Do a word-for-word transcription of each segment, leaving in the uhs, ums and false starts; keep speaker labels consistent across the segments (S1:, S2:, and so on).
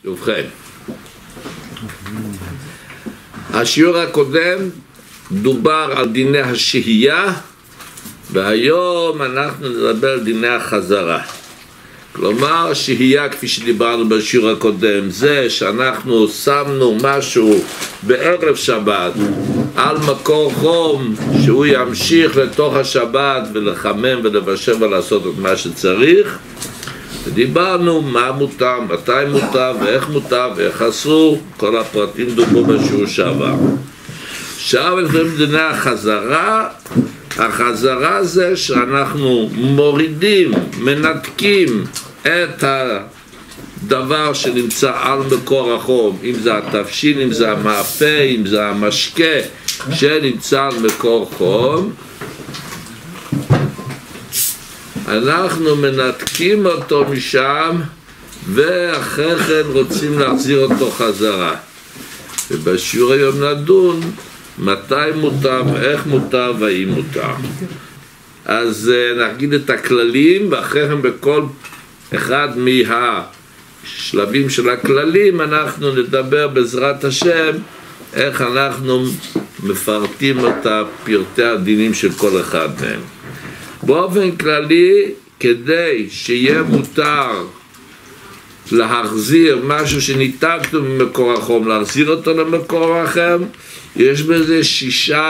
S1: ובכן, השיעור הקודם דובר על דיני השהייה, והיום אנחנו נדבר על דיני החזרה. כלומר, השהייה, כפי שדיברנו בשיעור הקודם, זה שאנחנו שמנו משהו בערב שבת על מקור חום שהוא ימשיך לתוך השבת ולחמם ולבשל ולעשות את מה שצריך, ודיברנו מה מותר, מתי מותר ואיך מותר ואיך אסור. כל הפרטים דוברו בשיעור שעבר. עכשיו אנחנו בדיני החזרה. החזרה זה שאנחנו מורידים, מנתקים את הדבר שנמצא על מקור החום, אם זה התבשיל, אם זה המאפה, אם זה המשקה שנמצא על מקור חום, אנחנו מנתקים אותו משם ואחרי כן רוצים להחזיר אותו חזרה. ובשיעור היום נדון מתי מותר, איך מותר והאם מותר. אז נגיד את הכללים, ואחרי כן בכל אחד מהשלבים של הכללים אנחנו נדבר בעזרת השם איך אנחנו מפרטים את פרטי הדינים של כל אחד מהם. באופן כללי, כדי שיהיה מותר להחזיר משהו שניתקנו ממקור החום, להחזיר אותו למקור אחר, יש בזה שישה,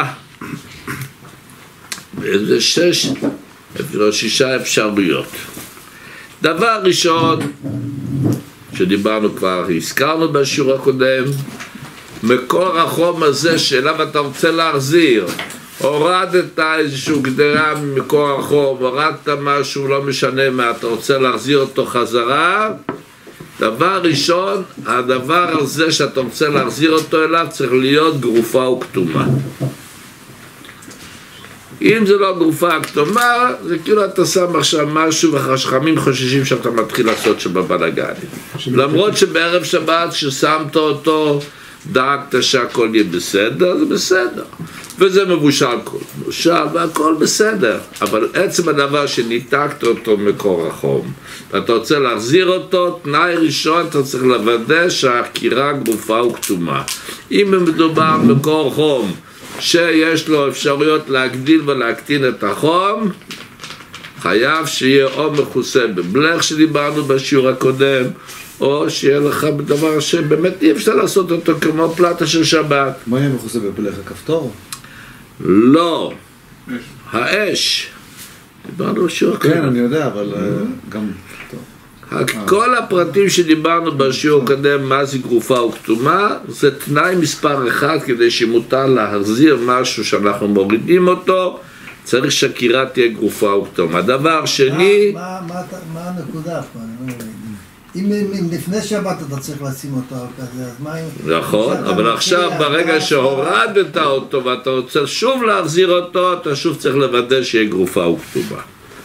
S1: באיזה שש, אפילו שישה אפשרויות. דבר ראשון, שדיברנו כבר, הזכרנו בשיעור הקודם, מקור החום הזה שאליו אתה רוצה להחזיר, הורדת איזשהו גדרה ממקור החום, הורדת משהו, לא משנה מה, אתה רוצה להחזיר אותו חזרה, דבר ראשון, הדבר הזה שאתה רוצה להחזיר אותו אליו צריך להיות גרופה וכתומה. אם זה לא גרופה וכתומה, זה כאילו אתה שם עכשיו משהו והחכמים חוששים שאתה מתחיל לעשות שבבלגן. למרות שבערב שבת ששמת אותו, דאגת שהכל יהיה בסדר, זה בסדר. וזה מבושל כל מבושל והכל בסדר. אבל עצם הדבר שניתקת אותו מקור החום, ואתה רוצה להחזיר אותו, תנאי ראשון אתה צריך לוודא שהקירה גרופה וכתומה. אם מדובר מקור חום שיש לו אפשרויות להגדיל ולהקטין את החום, חייב שיהיה או מכוסה בבלך שדיברנו בשיעור הקודם, או שיהיה לך בדבר שבאמת אי אפשר לעשות אותו כמו פלטה של שבת.
S2: מה יהיה מכוסה בבלך? הכפתור?
S1: לא, האש. דיברנו בשיעור הקודם.
S2: כן, אני יודע, אבל גם...
S1: כל הפרטים שדיברנו בשיעור הקודם, מה זה גרופה וכתומה, זה תנאי מספר אחד כדי שמותר להחזיר משהו שאנחנו מורידים אותו, צריך שהקירה תהיה גרופה וכתומה. דבר שני...
S3: מה הנקודה פה? אם לפני שבת אתה צריך לשים אותו כזה, אז מה אם...
S1: נכון, אבל עכשיו ברגע שהורדת אותו ואתה רוצה שוב להחזיר אותו, אתה שוב צריך לוודא שיהיה גרופה וכתומה.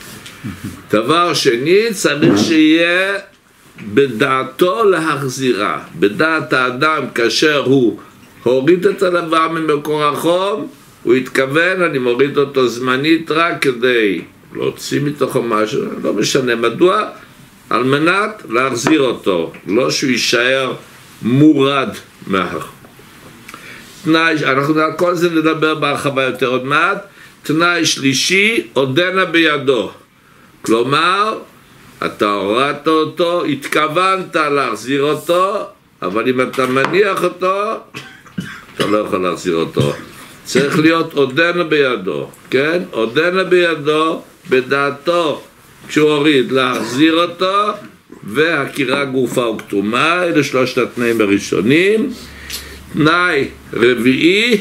S1: דבר שני, צריך שיהיה בדעתו להחזירה. בדעת האדם, כאשר הוא הוריד את הדבר ממקור החום, הוא התכוון, אני מוריד אותו זמנית רק כדי להוציא מתוכו משהו, לא משנה מדוע, על מנת להחזיר אותו, לא שהוא יישאר מורד מהחום. תנאי, אנחנו על כל זה נדבר בהרחבה יותר עוד מעט. תנאי שלישי, עודנה בידו. כלומר, אתה הורדת אותו, התכוונת להחזיר אותו, אבל אם אתה מניח אותו, אתה לא יכול להחזיר אותו. צריך להיות עודנה בידו, כן? עודנה בידו, בדעתו, כשהוא הוריד, להחזיר אותו, והקירה גרופה וכתומה, אלה שלושת התנאים הראשונים. תנאי רביעי,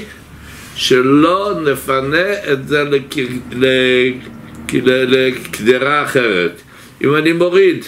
S1: שלא נפנה את זה לקדרה אחרת. אם אני מוריד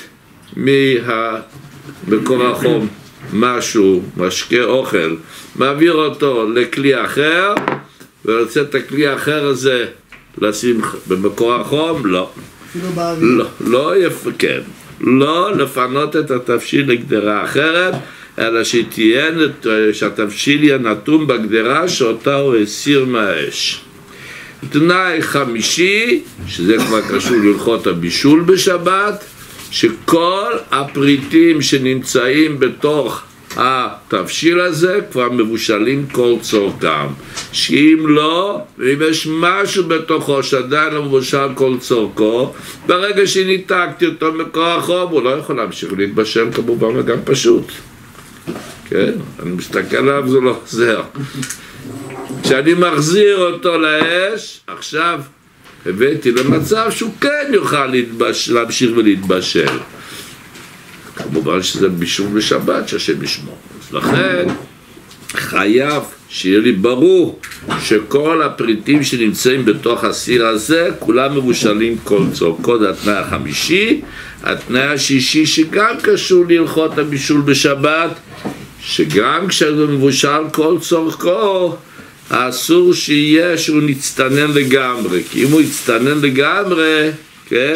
S1: ממקור החום משהו, משקה אוכל, מעביר אותו לכלי אחר, ורוצה את הכלי האחר הזה לשים במקור החום, לא. לא, לא יפקן. לא לפנות את התבשיל לגדרה אחרת, אלא שתהיה, שהתבשיל יהיה נתון בגדרה שאותה הוא הסיר מהאש. תנאי חמישי, שזה כבר קשור להלכות הבישול בשבת, שכל הפריטים שנמצאים בתוך התבשיל הזה כבר מבושלים כל צורכם, שאם לא, אם יש משהו בתוכו שעדיין לא מבושל כל צורכו, ברגע שניתקתי אותו מקור החום הוא לא יכול להמשיך להתבשל, כמובן וגם פשוט, כן? אני מסתכל עליו, זה לא עוזר. כשאני מחזיר אותו לאש, עכשיו הבאתי למצב שהוא כן יוכל להתבש... להמשיך ולהתבשל. כמובן שזה בישול בשבת שהשם ישמור. אז לכן חייב שיהיה לי ברור שכל הפריטים שנמצאים בתוך הסיר הזה כולם מבושלים כל צורכו. זה התנאי החמישי. התנאי השישי שגם קשור להלכות הבישול בשבת, שגם כשזה מבושל כל צורכו אסור שיהיה שהוא נצטנן לגמרי, כי אם הוא יצטנן לגמרי, כן,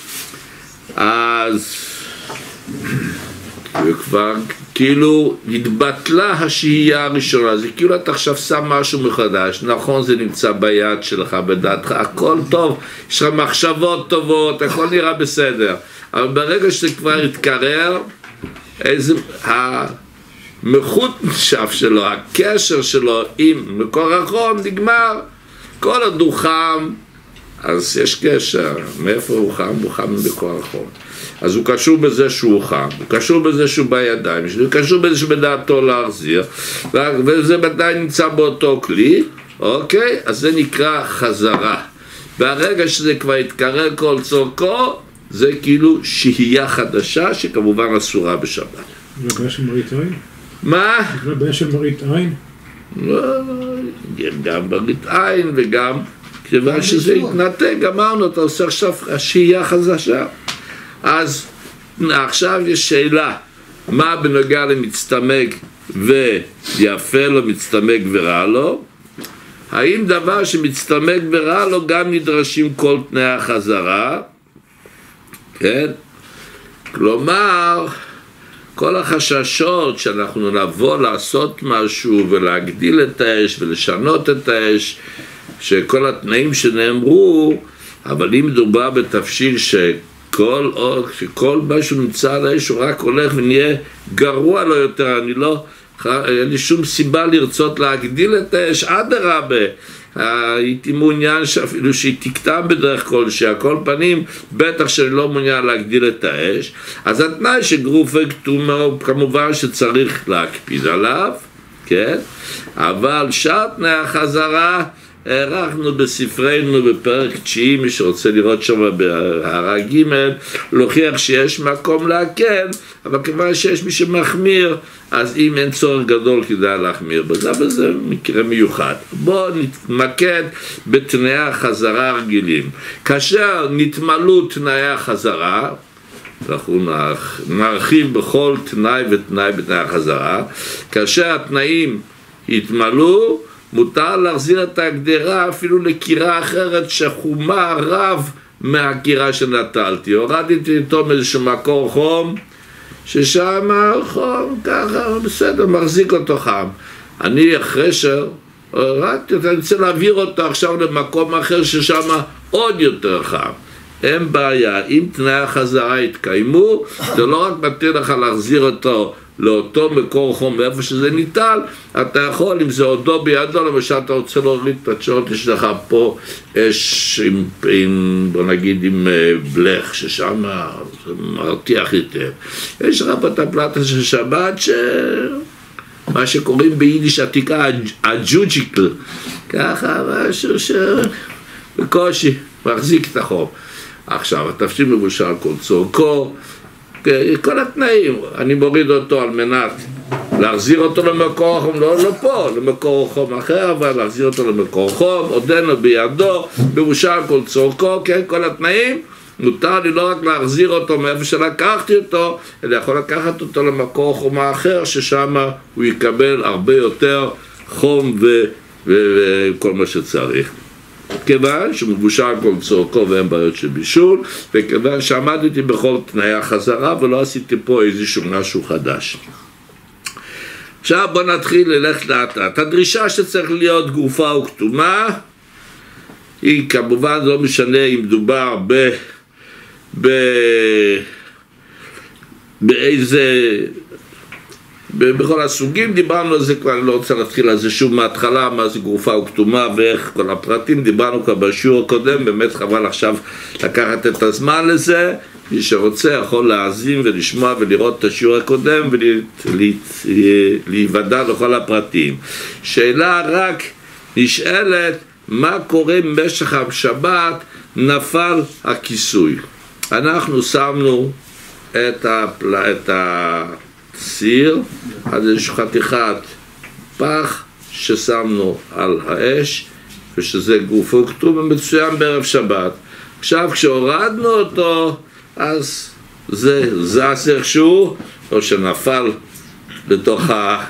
S1: אז וכבר כאילו התבטלה השהייה הראשונה. זה כאילו אתה עכשיו שם משהו מחדש, נכון, זה נמצא ביד שלך, בדעתך, הכל טוב, יש לך מחשבות טובות, הכל נראה בסדר, אבל ברגע שזה כבר התקרר, איזה המחות נשאף שלו, הקשר שלו עם מקור החום נגמר, כל עוד הוא חם, אז יש קשר, מאיפה הוא חם? הוא חם ממקור החום. אז הוא קשור בזה שהוא חם, הוא קשור בזה שהוא בידיים שלו, הוא קשור בזה שבדעתו להחזיר, וזה עדיין נמצא באותו כלי, אוקיי? אז זה נקרא חזרה. ברגע שזה כבר יתקרר כל צורכו, זה כאילו שהייה חדשה, שכמובן אסורה בשבת.
S4: זה בעיה של מראית עין?
S1: מה?
S4: זה בעיה של מראית עין?
S1: גם מראית עין וגם כיוון שזה יתנתק, אמרנו, אתה עושה עכשיו שהייה חדשה. אז עכשיו יש שאלה, מה בנוגע למצטמק ויפה לו, מצטמק ורע לו? האם דבר שמצטמק ורע לו גם נדרשים כל תנאי החזרה? כן? כלומר, כל החששות שאנחנו נבוא לעשות משהו ולהגדיל את האש ולשנות את האש, שכל התנאים שנאמרו, אבל אם מדובר בתבשיל שכל, או, שכל משהו נמצא על האש הוא רק הולך ונהיה גרוע לו יותר, אני לא, אין לי שום סיבה לרצות להגדיל את האש, אדרבה, הייתי מעוניין שאפילו שהיא תקטע בדרך כלשהי, על כל פנים בטח שאני לא מעוניין להגדיל את האש. אז התנאי שגרופה כתומה כמובן שצריך להקפיד עליו, כן? אבל שאר תנאי החזרה הערכנו בספרנו בפרק תשיעי, מי שרוצה לראות שם בהערה ג', להוכיח שיש מקום להקל, אבל כיוון שיש מי שמחמיר, אז אם אין צורך גדול כדאי להחמיר בזה, אבל זה מקרה מיוחד. בואו נתמקד בתנאי החזרה הרגילים. כאשר נתמלאו תנאי החזרה, אנחנו נרחיב בכל תנאי ותנאי בתנאי החזרה, כאשר התנאים התמלאו, מותר להחזיר את ההגדרה אפילו לקירה אחרת שחומה רב מהקירה שנטלתי. הורדתי אותו מאיזשהו מקור חום, ששם חום ככה, בסדר, מחזיק אותו חם. אני אחרי שהורדתי אותו, אני רוצה להעביר אותו עכשיו למקום אחר ששם עוד יותר חם. אין בעיה, אם תנאי החזרה יתקיימו, זה לא רק מתיר לך להחזיר אותו לאותו מקור חום מאיפה שזה ניטל, אתה יכול, אם זה עודו בידו, למשל אתה רוצה להוריד את התשורת, יש לך פה אש עם, עם, בוא נגיד עם בלך, ששם זה מרתיח היטב. יש לך פה את הפלטה של שבת, ש... מה שקוראים ביידיש עתיקה הג'וג'יקל, ככה משהו שבקושי מחזיק את החום. עכשיו, התבשיל מבושל כל צורכו, כל התנאים, אני מוריד אותו על מנת להחזיר אותו למקור חום, לא לפה, למקור חום אחר, אבל להחזיר אותו למקור חום, עודנו בידו, מבושל כל צורכו, כן, כל התנאים, מותר לי לא רק להחזיר אותו מאיפה שלקחתי אותו, אלא יכול לקחת אותו למקור חום האחר, ששם הוא יקבל הרבה יותר חום וכל מה שצריך. כיוון שמבושל כל צורכו ואין בעיות של בישול, וכיוון שעמדתי בכל תנאי החזרה ולא עשיתי פה איזשהו משהו חדש. עכשיו בוא נתחיל ללכת לאט לאט. הדרישה שצריך להיות גופה או כתומה, היא כמובן לא משנה אם מדובר ב... ב... באיזה, בכל הסוגים דיברנו על זה, כבר אני לא רוצה להתחיל על זה שוב מההתחלה, מה זה גרופה וכתומה ואיך כל הפרטים, דיברנו כבר בשיעור הקודם, באמת חבל עכשיו לקחת את הזמן לזה, מי שרוצה יכול להאזין ולשמוע ולראות את השיעור הקודם ולהיוודע לכל הפרטים. שאלה רק נשאלת, מה קורה במשך השבת נפל הכיסוי? אנחנו שמנו את, הפל... את הסיר, אז יש חתיכת פח ששמנו על האש, ושזה גוף וכתוב מצוין בערב שבת. עכשיו כשהורדנו אותו, אז זה זז איכשהו, או שנפל לתוך ה...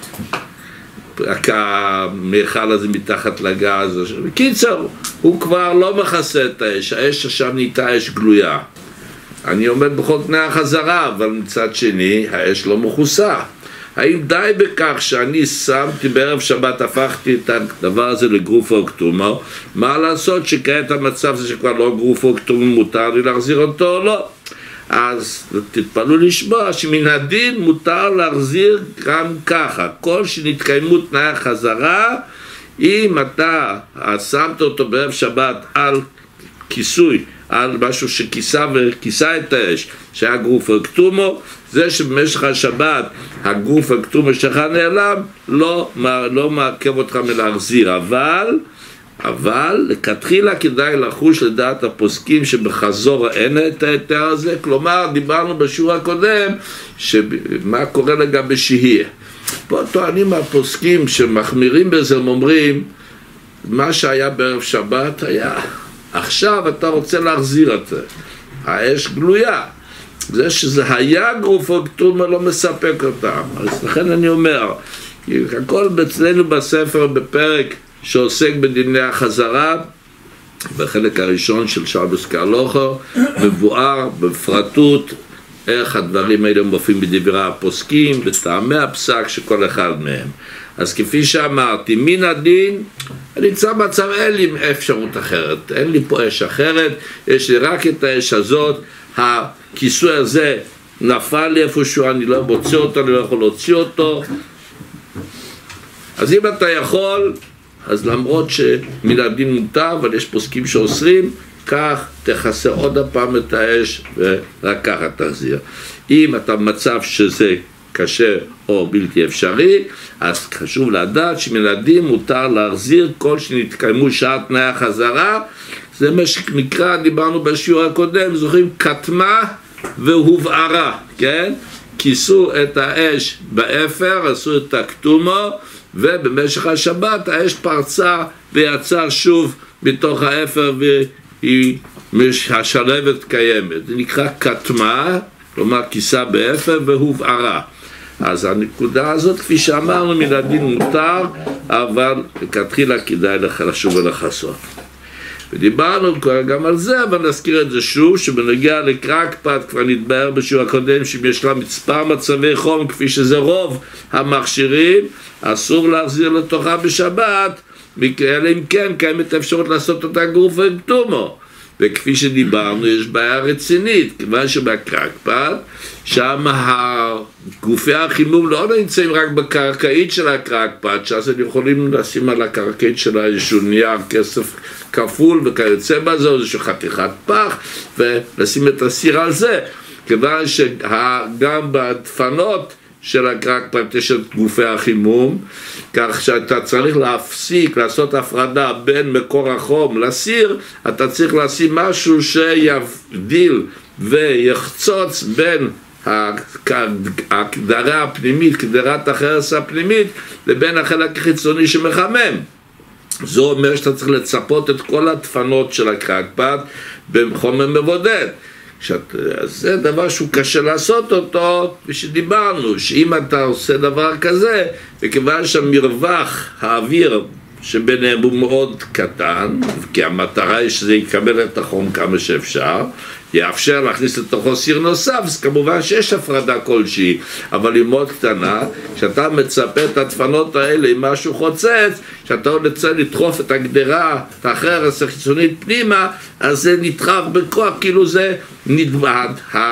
S1: המיכל הזה מתחת לגז. בקיצר, הוא כבר לא מכסה את האש, האש עכשיו נהייתה אש גלויה. אני עומד בכל תנאי החזרה, אבל מצד שני, האש לא מכוסה. האם די בכך שאני שמתי בערב שבת, הפכתי את הדבר הזה לגרופה וכתומה? מה לעשות שכעת המצב זה שכבר לא גרופה וכתומה, מותר לי להחזיר אותו או לא? אז תתפלאו לשמוע שמן הדין מותר להחזיר גם ככה, כל שנתקיימו תנאי החזרה, אם אתה שמת אותו בערב שבת על כיסוי, על משהו שכיסה וכיסה את האש, שהיה גוף וכתומו, זה שבמשך השבת הגוף וכתומו שלך נעלם, לא, לא מעכב אותך מלהחזיר, אבל אבל לכתחילה כדאי לחוש לדעת הפוסקים שבחזור אין את ההיתר הזה. כלומר, דיברנו בשיעור הקודם שמה קורה לגבי שהייה. פה טוענים הפוסקים שמחמירים בזה, הם אומרים מה שהיה בערב שבת היה, עכשיו אתה רוצה להחזיר את זה, האש גלויה. זה שזה היה גוף וכתומה לא מספק אותם. אז לכן אני אומר, הכל אצלנו בספר בפרק שעוסק בדיני החזרה, בחלק הראשון של שבס קהלוכה, מבואר בפרטות איך הדברים האלה מופיעים בדברי הפוסקים, בטעמי הפסק שכל אחד מהם. אז כפי שאמרתי, מן הדין, אני נמצא במצב, אין לי אפשרות אחרת, אין לי פה אש אחרת, יש לי רק את האש הזאת, הכיסוי הזה נפל לי איפשהו, אני לא מוציא אותו, אני לא יכול להוציא אותו. אז אם אתה יכול, אז למרות שמן הדין מותר, אבל יש פוסקים שאוסרים, כך תכסה עוד הפעם את האש ורק ככה תחזיר. אם אתה במצב שזה קשה או בלתי אפשרי, אז חשוב לדעת שמן הדין מותר להחזיר כל שנתקיימו שעת תנאי החזרה. זה מה שנקרא, דיברנו בשיעור הקודם, זוכרים, כתמה והובערה, כן? כיסו את האש באפר, עשו את הכתומו, ובמשך השבת האש פרצה ויצאה שוב בתוך האפר והשלבת קיימת. זה נקרא כתמה, כלומר כיסה באפר והובערה. אז הנקודה הזאת, כפי שאמרנו, מן הדין מותר, אבל לכתחילה כדאי לך לשוב ולחסות. ודיברנו גם על זה, אבל נזכיר את זה שוב, שבנוגע לקרקפת כבר נתבהר בשיעור הקודם, שאם יש לה מספר מצבי חום, כפי שזה רוב המכשירים, אסור להחזיר לתוכה בשבת, אלא אם כן קיימת אפשרות לעשות אותה גוף וכתומו. וכפי שדיברנו, יש בעיה רצינית, כיוון שבקרקפת, שם גופי החימום לא נמצאים רק בקרקעית של הקרקפת, שאז הם יכולים לשים על הקרקעית שלה איזשהו נייר כסף כפול וכיוצא בזה, או איזשהו חתיכת פח, ולשים את הסיר על זה, כיוון שגם בדפנות של הקרקפת יש את גופי החימום, כך שאתה צריך להפסיק, לעשות הפרדה בין מקור החום לסיר, אתה צריך לשים משהו שיבדיל ויחצוץ בין הקדרה הפנימית, קדרת החרס הפנימית, לבין החלק החיצוני שמחמם. זה אומר שאתה צריך לצפות את כל הדפנות של הקרקפת בחומר מבודד. שאת, זה דבר שהוא קשה לעשות אותו, ושדיברנו, שאם אתה עושה דבר כזה, וכיוון שהמרווח האוויר שביניהם הוא מאוד קטן, כי המטרה היא שזה יקבל את החום כמה שאפשר, יאפשר להכניס לתוכו סיר נוסף, אז כמובן שיש הפרדה כלשהי, אבל היא מאוד קטנה. כשאתה מצפה את הדפנות האלה עם משהו חוצץ, כשאתה רוצה לדחוף את הגדרה, את החרס החיצונית פנימה, אז זה נדחף בכוח, כאילו זה נדמד,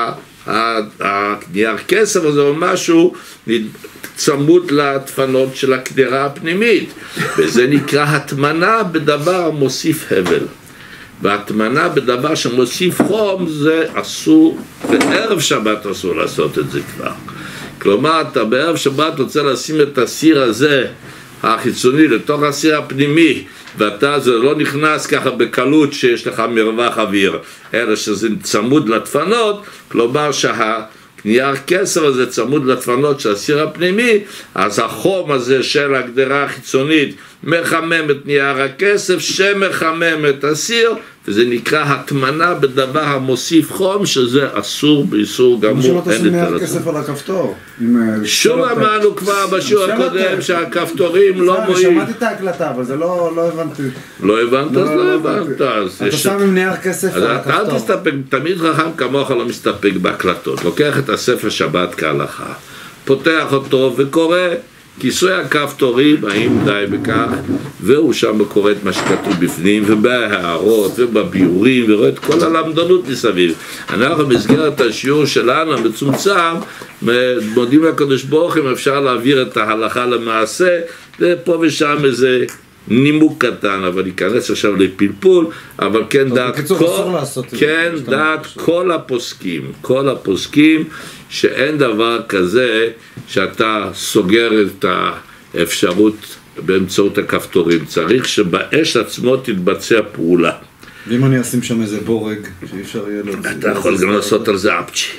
S1: הנייר כסף הזה או משהו צמוד לדפנות של הקדרה הפנימית, וזה נקרא התמנה בדבר המוסיף הבל. והתמנה בדבר שמוסיף חום זה אסור, בערב שבת אסור לעשות את זה כבר. כלומר, אתה בערב שבת רוצה לשים את הסיר הזה החיצוני לתוך הסיר הפנימי, ואתה זה לא נכנס ככה בקלות שיש לך מרווח אוויר, אלא שזה צמוד לדפנות, כלומר שהנייר כסף הזה צמוד לדפנות של הסיר הפנימי, אז החום הזה של הגדרה החיצונית מחמם את נייר הכסף שמחמם את הסיר, וזה נקרא התמנה בדבר המוסיף חום, שזה אסור באיסור גמור.
S2: שלא תשים נייר כסף על הכפתור.
S1: שוב אמרנו כבר בשיעור הקודם שהכפתורים לא מועיל.
S2: שמעתי את ההקלטה, אבל זה לא הבנתי.
S1: לא הבנת? אז לא הבנת.
S2: אתה שם עם נייר כסף על הכפתור.
S1: אל תסתפק, תמיד חכם כמוך לא מסתפק בהקלטות. לוקח את הספר שבת כהלכה, פותח אותו וקורא כיסוי הכפתורים, האם די בכך, והוא שם קורא את מה שכתוב בפנים, ובהערות, ובביורים, ורואה את כל הלמדנות מסביב. אנחנו במסגרת השיעור שלנו המצומצם, מודים לקדוש ברוך אם אפשר להעביר את ההלכה למעשה, ופה ושם איזה נימוק קטן, אבל ייכנס עכשיו לפלפול, אבל כן דעת כל, כן דעת כל הפוסקים, כל הפוסקים, שאין דבר כזה שאתה סוגר את האפשרות באמצעות הכפתורים. צריך שבאש עצמו תתבצע פעולה.
S2: ואם אני אשים שם איזה בורג שאי אפשר יהיה לו...
S1: אתה יכול גם לעשות על זה אפצ'י.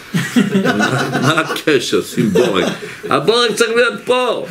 S1: מה הקשר? שים בורג. הבורג צריך להיות פה.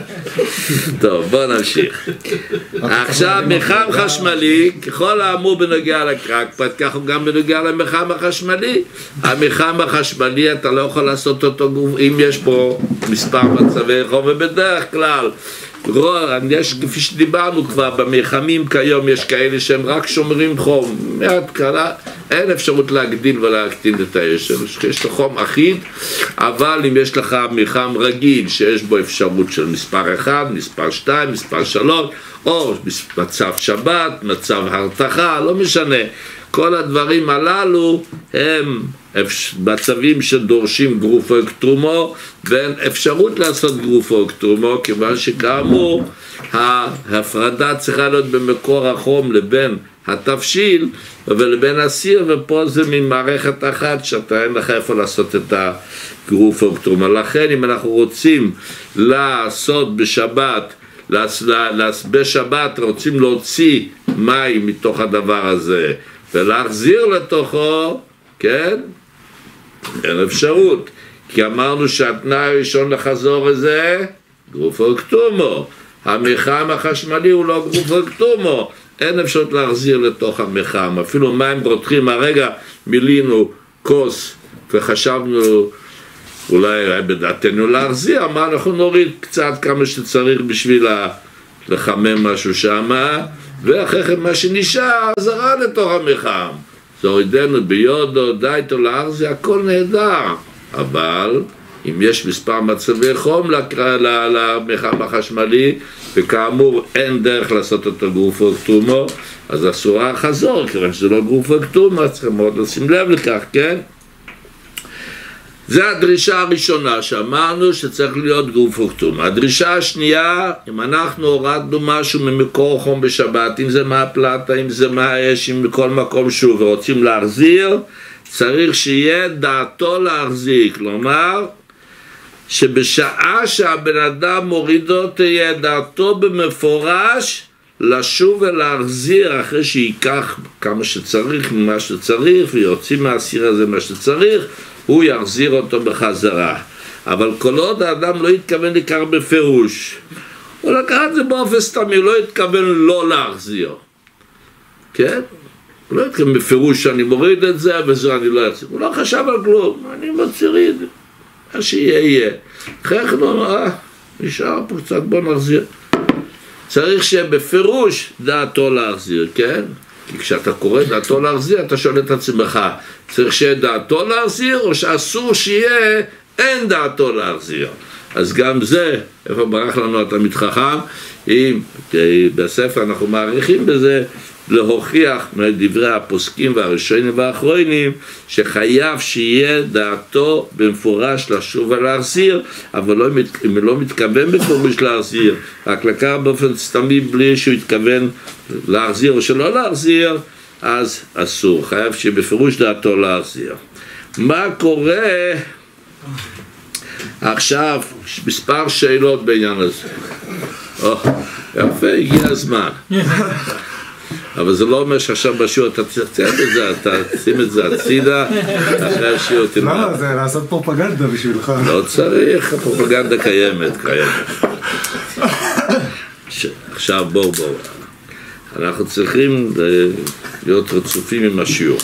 S1: טוב, בוא נמשיך. עכשיו, מחם חשמלי, ככל האמור בנוגע לקרקפת, כך הוא גם בנוגע למחם החשמלי. המחם החשמלי אתה לא יכול לעשות אותו אם יש פה מספר מצבי חום, ובדרך כלל יש, כפי שדיברנו כבר, במחמים כיום יש כאלה שהם רק שומרים חום מההתחלה, אין אפשרות להגדיל ולהקטין את האש, יש לך חום אחיד, אבל אם יש לך מחם רגיל שיש בו אפשרות של מספר אחד, מספר שתיים, מספר שלוש, או מצב שבת, מצב הרתחה, לא משנה, כל הדברים הללו הם מצבים שדורשים גרופו כתרומו, ואין אפשרות לעשות גרופו כתרומו, כיוון שכאמור ההפרדה צריכה להיות במקור החום לבין התבשיל ולבין הסיר, ופה זה ממערכת אחת שאתה אין לך איפה לעשות את הגרופו כתרומו. לכן אם אנחנו רוצים לעשות בשבת, בשבת רוצים להוציא מים מתוך הדבר הזה ולהחזיר לתוכו, כן? אין אפשרות, כי אמרנו שהתנאי הראשון לחזור הזה גרופו כתומו, המחם החשמלי הוא לא גרופו כתומו, אין אפשרות להחזיר לתוך המחם, אפילו מים ברותחים, הרגע מילינו כוס וחשבנו אולי בדעתנו להחזיר, מה אנחנו נוריד קצת כמה שצריך בשביל לחמם משהו שמה, ואחרי כן מה שנשאר זרה לתוך המחם, זורידנו ביודו, דייטו להחזיר, הכל נהדר, אבל אם יש מספר מצבי חום למחם החשמלי, וכאמור אין דרך לעשות אותו גרופו כתומו, אז אסורה החזור, כיוון שזה לא גרופו כתומו, צריכים מאוד לשים לב לכך, כן? זה הדרישה הראשונה שאמרנו שצריך להיות גרופו כתומו. הדרישה השנייה, אם אנחנו הורדנו משהו ממקור חום בשבת, אם זה מהפלטה, אם זה מהאש, אם מכל מקום שוב, ורוצים להחזיר, צריך שיהיה דעתו להחזיר, כלומר, שבשעה שהבן אדם מורידו תהיה דעתו במפורש לשוב ולהחזיר אחרי שיקח כמה שצריך ממה שצריך ויוציא מהסיר הזה מה שצריך, הוא יחזיר אותו בחזרה. אבל כל עוד האדם לא יתכוון לכך בפירוש, הוא לקח את זה באופן סתמי, לא יתכוון לא להחזיר, כן? הוא לא יתכוון בפירוש שאני מוריד את זה וזה אני לא יחזיר, הוא לא חשב על כלום, אני מציריד מה שיהיה יהיה. אחרי כן הוא אמר, אה, נשאר פה קצת, בוא נחזיר. צריך שבפירוש דעתו להחזיר, כן? כי כשאתה קורא דעתו להחזיר, אתה שואל את עצמך, צריך שיהיה דעתו להחזיר, או שאסור שיהיה אין דעתו להחזיר. אז גם זה, איפה ברח לנו התלמיד חכם, אם בספר אנחנו מעריכים בזה, להוכיח מדברי הפוסקים והראשונים והאחרונים שחייב שיהיה דעתו במפורש לשוב ולהחזיר, אבל לא, אם לא מתכוון בפירוש להחזיר, רק לקח באופן סתמי בלי שהוא התכוון להחזיר או שלא להחזיר, אז אסור, חייב שבפירוש דעתו להחזיר. מה קורה? עכשיו, מספר שאלות בעניין הזה. או, יפה, הגיע הזמן. אבל זה לא אומר שעכשיו בשיעור אתה תצא את זה, אתה שים את זה הצידה, אחרי השיעור תלמד.
S2: לא, זה לעשות פרופגנדה בשבילך.
S1: לא צריך, הפרופגנדה קיימת, קיימת. עכשיו בואו בואו. אנחנו צריכים להיות רצופים עם השיעור.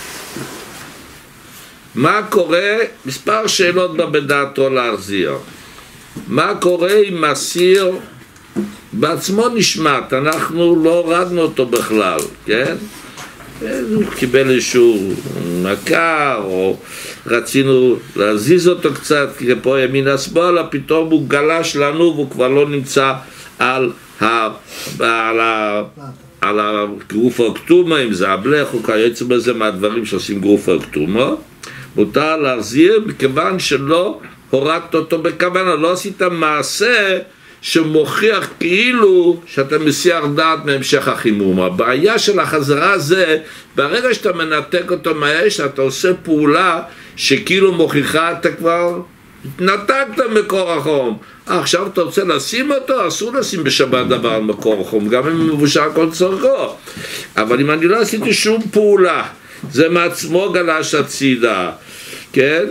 S1: מה קורה? מספר שאלות בדעתו להחזיר. מה קורה אם מסיר בעצמו נשמט, אנחנו לא הורדנו אותו בכלל, כן? הוא קיבל איזשהו מכה, או רצינו להזיז אותו קצת, כי פה ימינה שמאלה, פתאום הוא גלש לנו והוא כבר לא נמצא על ה... על ה... על הגרוף האוקטומה, אם זה הבלך או כיוצא בזה מהדברים שעושים גרוף האוקטומה, מותר להחזיר מכיוון שלא הורדת אותו בכוונה, לא עשית מעשה שמוכיח כאילו שאתה מסיח דעת מהמשך החימום. הבעיה של החזרה זה, ברגע שאתה מנתק אותו מהאש, אתה עושה פעולה שכאילו מוכיחה, אתה כבר התנתקת מקור החום. עכשיו אתה רוצה לשים אותו, אסור לשים בשבת דבר על מקור החום, גם אם מבושל כל צורכו. אבל אם אני לא עשיתי שום פעולה, זה מעצמו גלש הצידה, כן?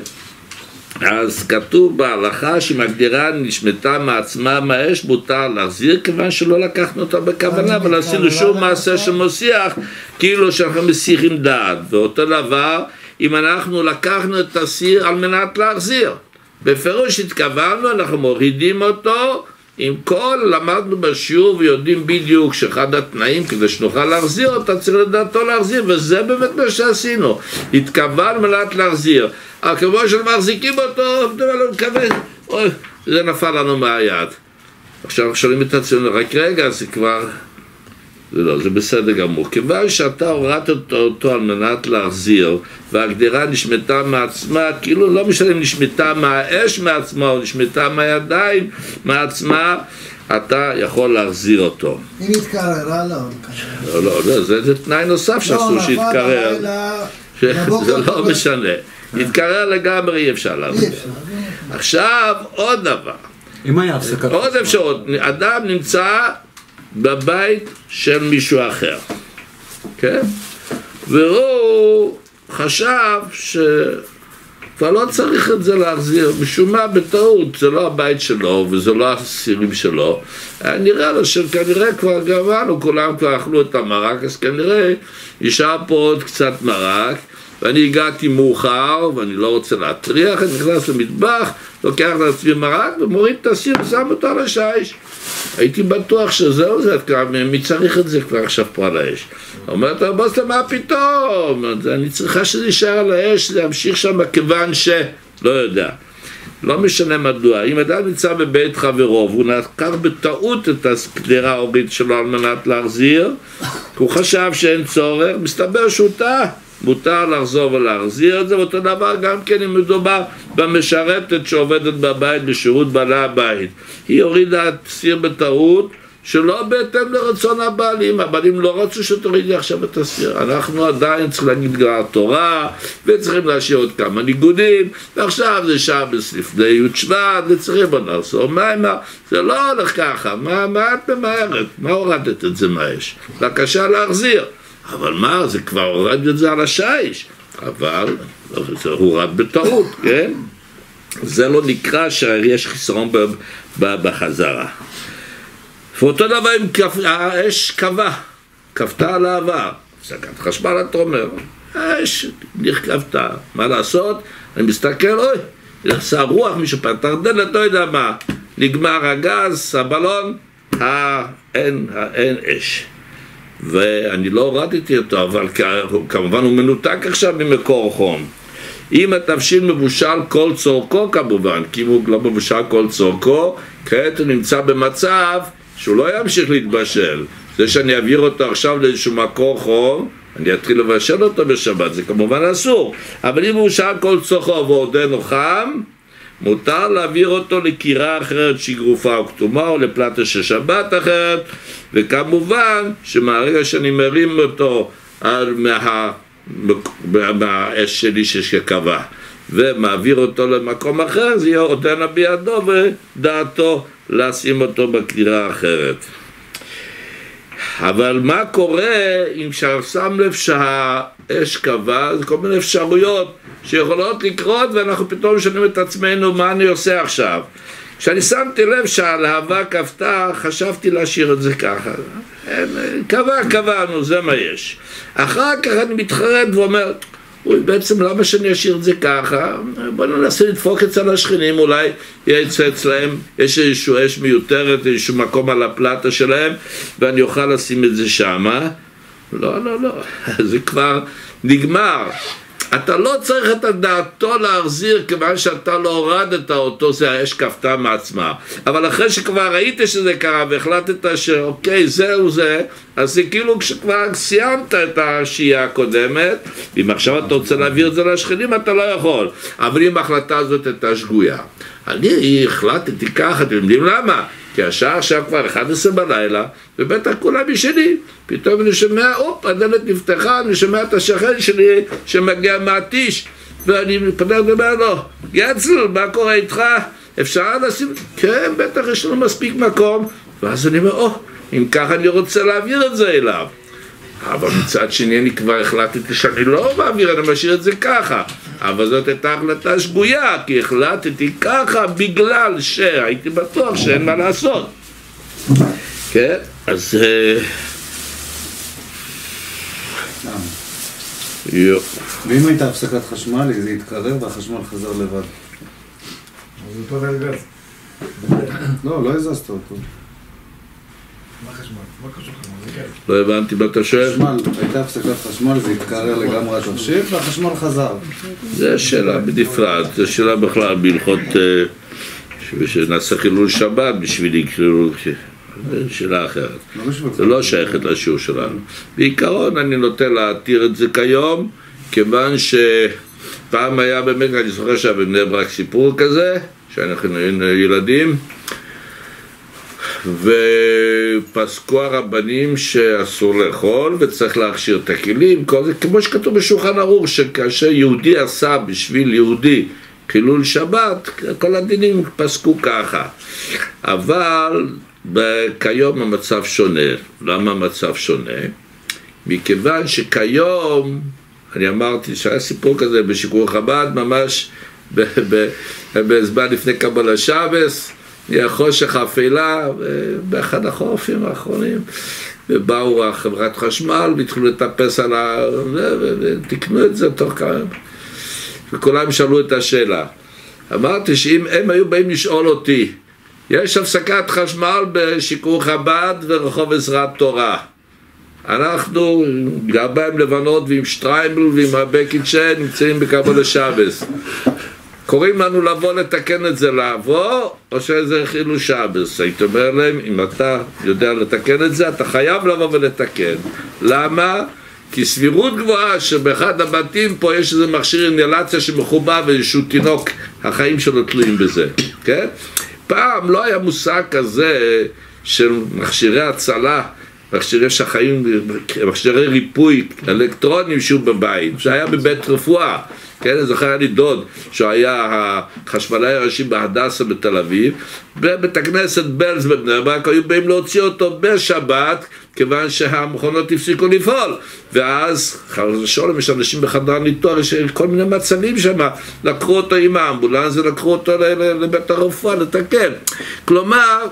S1: אז כתוב בהלכה שמגדירה נשמתה מעצמה מהאש, מותר להחזיר כיוון שלא לקחנו אותה בכוונה, אבל עשינו שום מעשה שמוסיח כאילו שאנחנו מסיחים דעת. ואותו דבר אם אנחנו לקחנו את הסיר על מנת להחזיר, בפירוש התכוונו, אנחנו מורידים אותו עם כל, למדנו בשיעור ויודעים בדיוק שאחד התנאים כדי שנוכל להחזיר אותה צריך לדעתו להחזיר, וזה באמת מה שעשינו, התכוון מנת להחזיר. כמו שמחזיקים אותו, לא מקווה, אוי, זה נפל לנו מהיד. עכשיו אנחנו שואלים את עצמנו, רק רגע, זה כבר, זה לא, זה בסדר גמור. כיוון שאתה הורדת אותו, אותו על מנת להחזיר, והגדירה נשמתה מעצמה, כאילו לא משנה אם נשמתה מהאש מעצמה, או נשמתה מהידיים מעצמה, אתה יכול להחזיר אותו.
S3: אם יתקררה, לא.
S1: לא, לא, לא, זה, זה תנאי נוסף שאסור שיתקרר. זה לא משנה. יתקרר לגמרי, אי אפשר להחזיר. עכשיו, עוד דבר.
S2: אם היה הפסקת...
S1: עוד אפשרות, אדם נמצא בבית של מישהו אחר, כן? והוא חשב שכבר לא צריך את זה להחזיר, משום מה בטעות, זה לא הבית שלו וזה לא הסירים שלו, נראה לו שכנראה כבר גמרנו, כולם כבר אכלו את המרק, אז כנראה נשאר פה עוד קצת מרק, ואני הגעתי מאוחר, ואני לא רוצה להטריח, אני נכנס למטבח, לוקח לעצמי מרק, ומוריד את הסיר ושם אותו על השיש. הייתי בטוח שזהו זה, מי צריך את זה כבר עכשיו פה על האש? אומרת, בוס, מה פתאום? אני צריכה שזה יישאר על האש, זה ימשיך שם כיוון ש... לא יודע. לא משנה מדוע. אם אדם נמצא בבית חברו, והוא נקח בטעות את הגדירה ההורית שלו על מנת להחזיר, הוא חשב שאין צורך, מסתבר שהוא טעה. מותר לחזור ולהחזיר את זה, ואותו דבר גם כן אם מדובר במשרתת שעובדת בבית בשירות בעלי הבית. היא הורידה את סיר בטעות שלא בהתאם לרצון הבעלים, הבעלים לא רצו שתורידי עכשיו את הסיר. אנחנו עדיין צריכים להגיד גרר תורה, וצריכים להשאיר עוד כמה ניגודים, ועכשיו זה שעה לפני י' שבט, וצריכים בוא נעשור מים, זה לא הולך ככה, מה, מה את ממהרת? מה הורדת את זה מהאש? בבקשה להחזיר. אבל מה, זה כבר הורד את זה על השיש, אבל זה הורד בטעות, כן? זה לא נקרא שיש חיסרון בחזרה. ואותו דבר אם האש קבע, כבתה על העבר, הפסקת חשמל אתה אומר, האש נכבתה, מה לעשות? אני מסתכל, אוי, יצא רוח, מישהו פתח דלת, לא יודע מה, נגמר הגז, הבלון, אין, אין אש. ואני לא הורדתי אותו, אבל כמובן הוא מנותק עכשיו ממקור חום. אם התבשיל מבושל כל צורכו כמובן, כי אם הוא לא מבושל כל צורכו, כעת הוא נמצא במצב שהוא לא ימשיך להתבשל. זה שאני אעביר אותו עכשיו לאיזשהו מקור חום, אני אתחיל לבשל אותו בשבת, זה כמובן אסור. אבל אם הוא שאל כל צורכו ועודנו חם, מותר להעביר אותו לקירה אחרת שהיא גרופה או כתומה, או לפלטה של שבת אחרת, וכמובן שמהרגע שאני מרים אותו על מה, מהאש שלי שקבע, ומעביר אותו למקום אחר, זה יהיה עודנה בידו ודעתו לשים אותו בקירה אחרת. אבל מה קורה אם שם לב שהאש קבע? זה כל מיני אפשרויות שיכולות לקרות, ואנחנו פתאום שואלים את עצמנו מה אני עושה עכשיו. כשאני שמתי לב שהלהבה כבתה, חשבתי להשאיר את זה ככה. קבע, קבענו, זה מה יש. אחר כך אני מתחרט ואומר, אוי, בעצם למה שאני אשאיר את זה ככה? בוא ננסה לדפוק אצל השכנים, אולי יצא אצלהם, יש איזשהו אש מיותרת, איזשהו מקום על הפלטה שלהם, ואני אוכל לשים את זה שמה. לא, לא, לא, זה כבר נגמר. אתה לא צריך את הדעתו להחזיר, כיוון שאתה לא הורדת אותו, זה האש כפתה מעצמה. אבל אחרי שכבר ראית שזה קרה והחלטת שאוקיי, זהו זה, אז זה כאילו כשכבר סיימת את השהייה הקודמת, אם עכשיו אתה רוצה להעביר את זה לשכנים, אתה לא יכול. אבל אם ההחלטה הזאת הייתה שגויה. אני החלטתי ככה, אתם יודעים למה? כי השעה עכשיו כבר אחת עשרה בלילה, ובטח כולם ישנים. פתאום אני שומע, אופ, הדלת נפתחה, אני שומע את השכן שלי שמגיע מהטיש, ואני פתח ואומר לו, יצל, מה קורה איתך? אפשר לשים? כן, בטח יש לנו מספיק מקום. ואז אני אומר, או, אם ככה אני רוצה להעביר את זה אליו. אבל מצד שני אני כבר החלטתי שאני לא מעביר, אני משאיר את זה ככה. אבל זאת הייתה החלטה שגויה, כי החלטתי ככה בגלל שהייתי בטוח שאין מה לעשות. כן? אז... יו.
S2: ואם הייתה הפסקת חשמל, זה יתקרר והחשמל חזר לבד.
S3: אז אותו גלגל.
S2: לא, לא הזזת אותו.
S3: מה חשמל? מה קשור חשמל?
S1: לא הבנתי מה אתה שואל.
S2: חשמל, הייתה הפסקת חשמל, זה יתקרר לגמרי התחשיב, והחשמל חזר.
S1: זה שאלה בנפרד, זה שאלה בכלל בהלכות שנעשה חילול שבת בשבילי, זה שאלה אחרת. זה לא שייכת לשיעור שלנו. בעיקרון אני נוטה להתיר את זה כיום, כיוון שפעם היה באמת, אני זוכר שהיה בבני ברק סיפור כזה, שאנחנו היינו ילדים, ופסקו הרבנים שאסור לאכול וצריך להכשיר את הכלים, כל זה, כמו שכתוב בשולחן ערוך, שכאשר יהודי עשה בשביל יהודי חילול שבת, כל הדינים פסקו ככה. אבל כיום המצב שונה. למה המצב שונה? מכיוון שכיום, אני אמרתי שהיה סיפור כזה בשיקור חב"ד, ממש בזמן לפני קבלה שבס, נהיה חושך אפלה, באחד החורפים האחרונים, ובאו חברת חשמל, והתחילו לטפס על ה... ותקנו את זה תוך כמה... וכולם שאלו את השאלה. אמרתי שאם הם היו באים לשאול אותי, יש הפסקת חשמל בשיקור חב"ד ורחוב עזרת תורה. אנחנו, גרביים לבנות ועם שטריימל ועם הבקיצ'ן, נמצאים בקבלה שבס. קוראים לנו לבוא לתקן את זה, לבוא, או שזה חילול שבס. הייתי אומר להם, אם אתה יודע לתקן את זה, אתה חייב לבוא ולתקן. למה? כי סבירות גבוהה שבאחד הבתים פה יש איזה מכשיר אינהלציה שמחובר ואיזשהו תינוק, החיים שלו תלויים בזה, כן? פעם לא היה מושג כזה של מכשירי הצלה, מכשירי שחיים, מכשירי ריפוי אלקטרונים שהוא בבית, זה היה בבית רפואה. כן, אני זוכר לי דוד שהיה החשמלאי הראשי בהדסה בתל אביב, בבית הכנסת בלז בבני ברק היו באים להוציא אותו בשבת, כיוון שהמכונות הפסיקו לפעול, ואז שואלים, יש אנשים בחדר ניתוח, יש כל מיני מצבים שם, לקחו אותו עם האמבולנס ולקחו אותו לבית הרפואה לתקן. כלומר,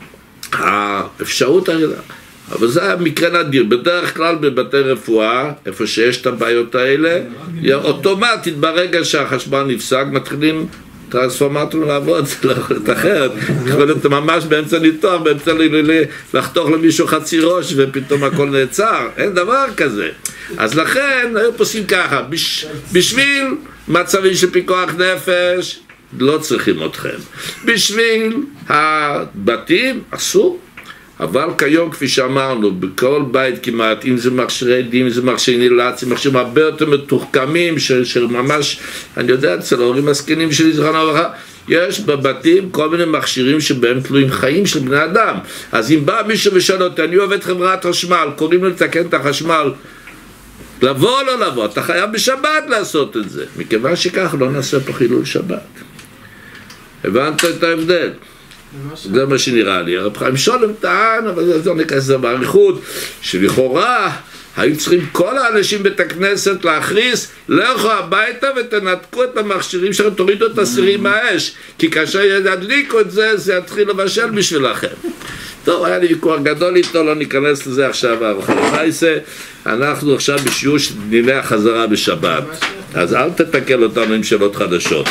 S1: האפשרות הרגילה, אבל זה היה מקרה נדיר. בדרך כלל בבתי רפואה, איפה שיש את הבעיות האלה, אוטומטית ברגע שהחשמל נפסק, מתחילים טרנספורמטורים לעבוד, זה לא יכול להיות אחרת. יכול להיות ממש באמצע ניתוח, באמצע לחתוך למישהו חצי ראש ופתאום הכל נעצר. אין דבר כזה. אז לכן היו פוסקים ככה, בשביל מצבים של פיקוח נפש, לא צריכים אתכם. בשביל הבתים, אסור. אבל כיום, כפי שאמרנו, בכל בית כמעט, אם זה מכשירי דים, אם זה מכשירי ניל"צ, מכשירים הרבה יותר מתוחכמים, של, של ממש, אני יודע, אצל ההורים הזקנים שלי, זכרונה לברכה, יש בבתים כל מיני מכשירים שבהם תלויים חיים של בני אדם. אז אם בא מישהו ושאל אותי, אני עובד חברת חשמל, קוראים לי לתקן את החשמל, לבוא או לא לבוא? אתה חייב בשבת לעשות את זה. מכיוון שכך לא נעשה פה חילול שבת. הבנת את ההבדל? זה מה שנראה לי. הרב חיים שולם טען, אבל זה לא ניכנס לזה באריכות, שלכאורה היו צריכים כל האנשים בית הכנסת להכריז, לכו הביתה ותנתקו את המכשירים שלכם, תורידו את הסירים מהאש, כי כאשר ידליקו את זה, זה יתחיל לבשל בשבילכם. טוב, היה לי ויכוח גדול איתו, לא ניכנס לזה עכשיו. אנחנו עכשיו בשיעור של דיני החזרה בשבת, אז אל תתקל אותנו עם שאלות חדשות.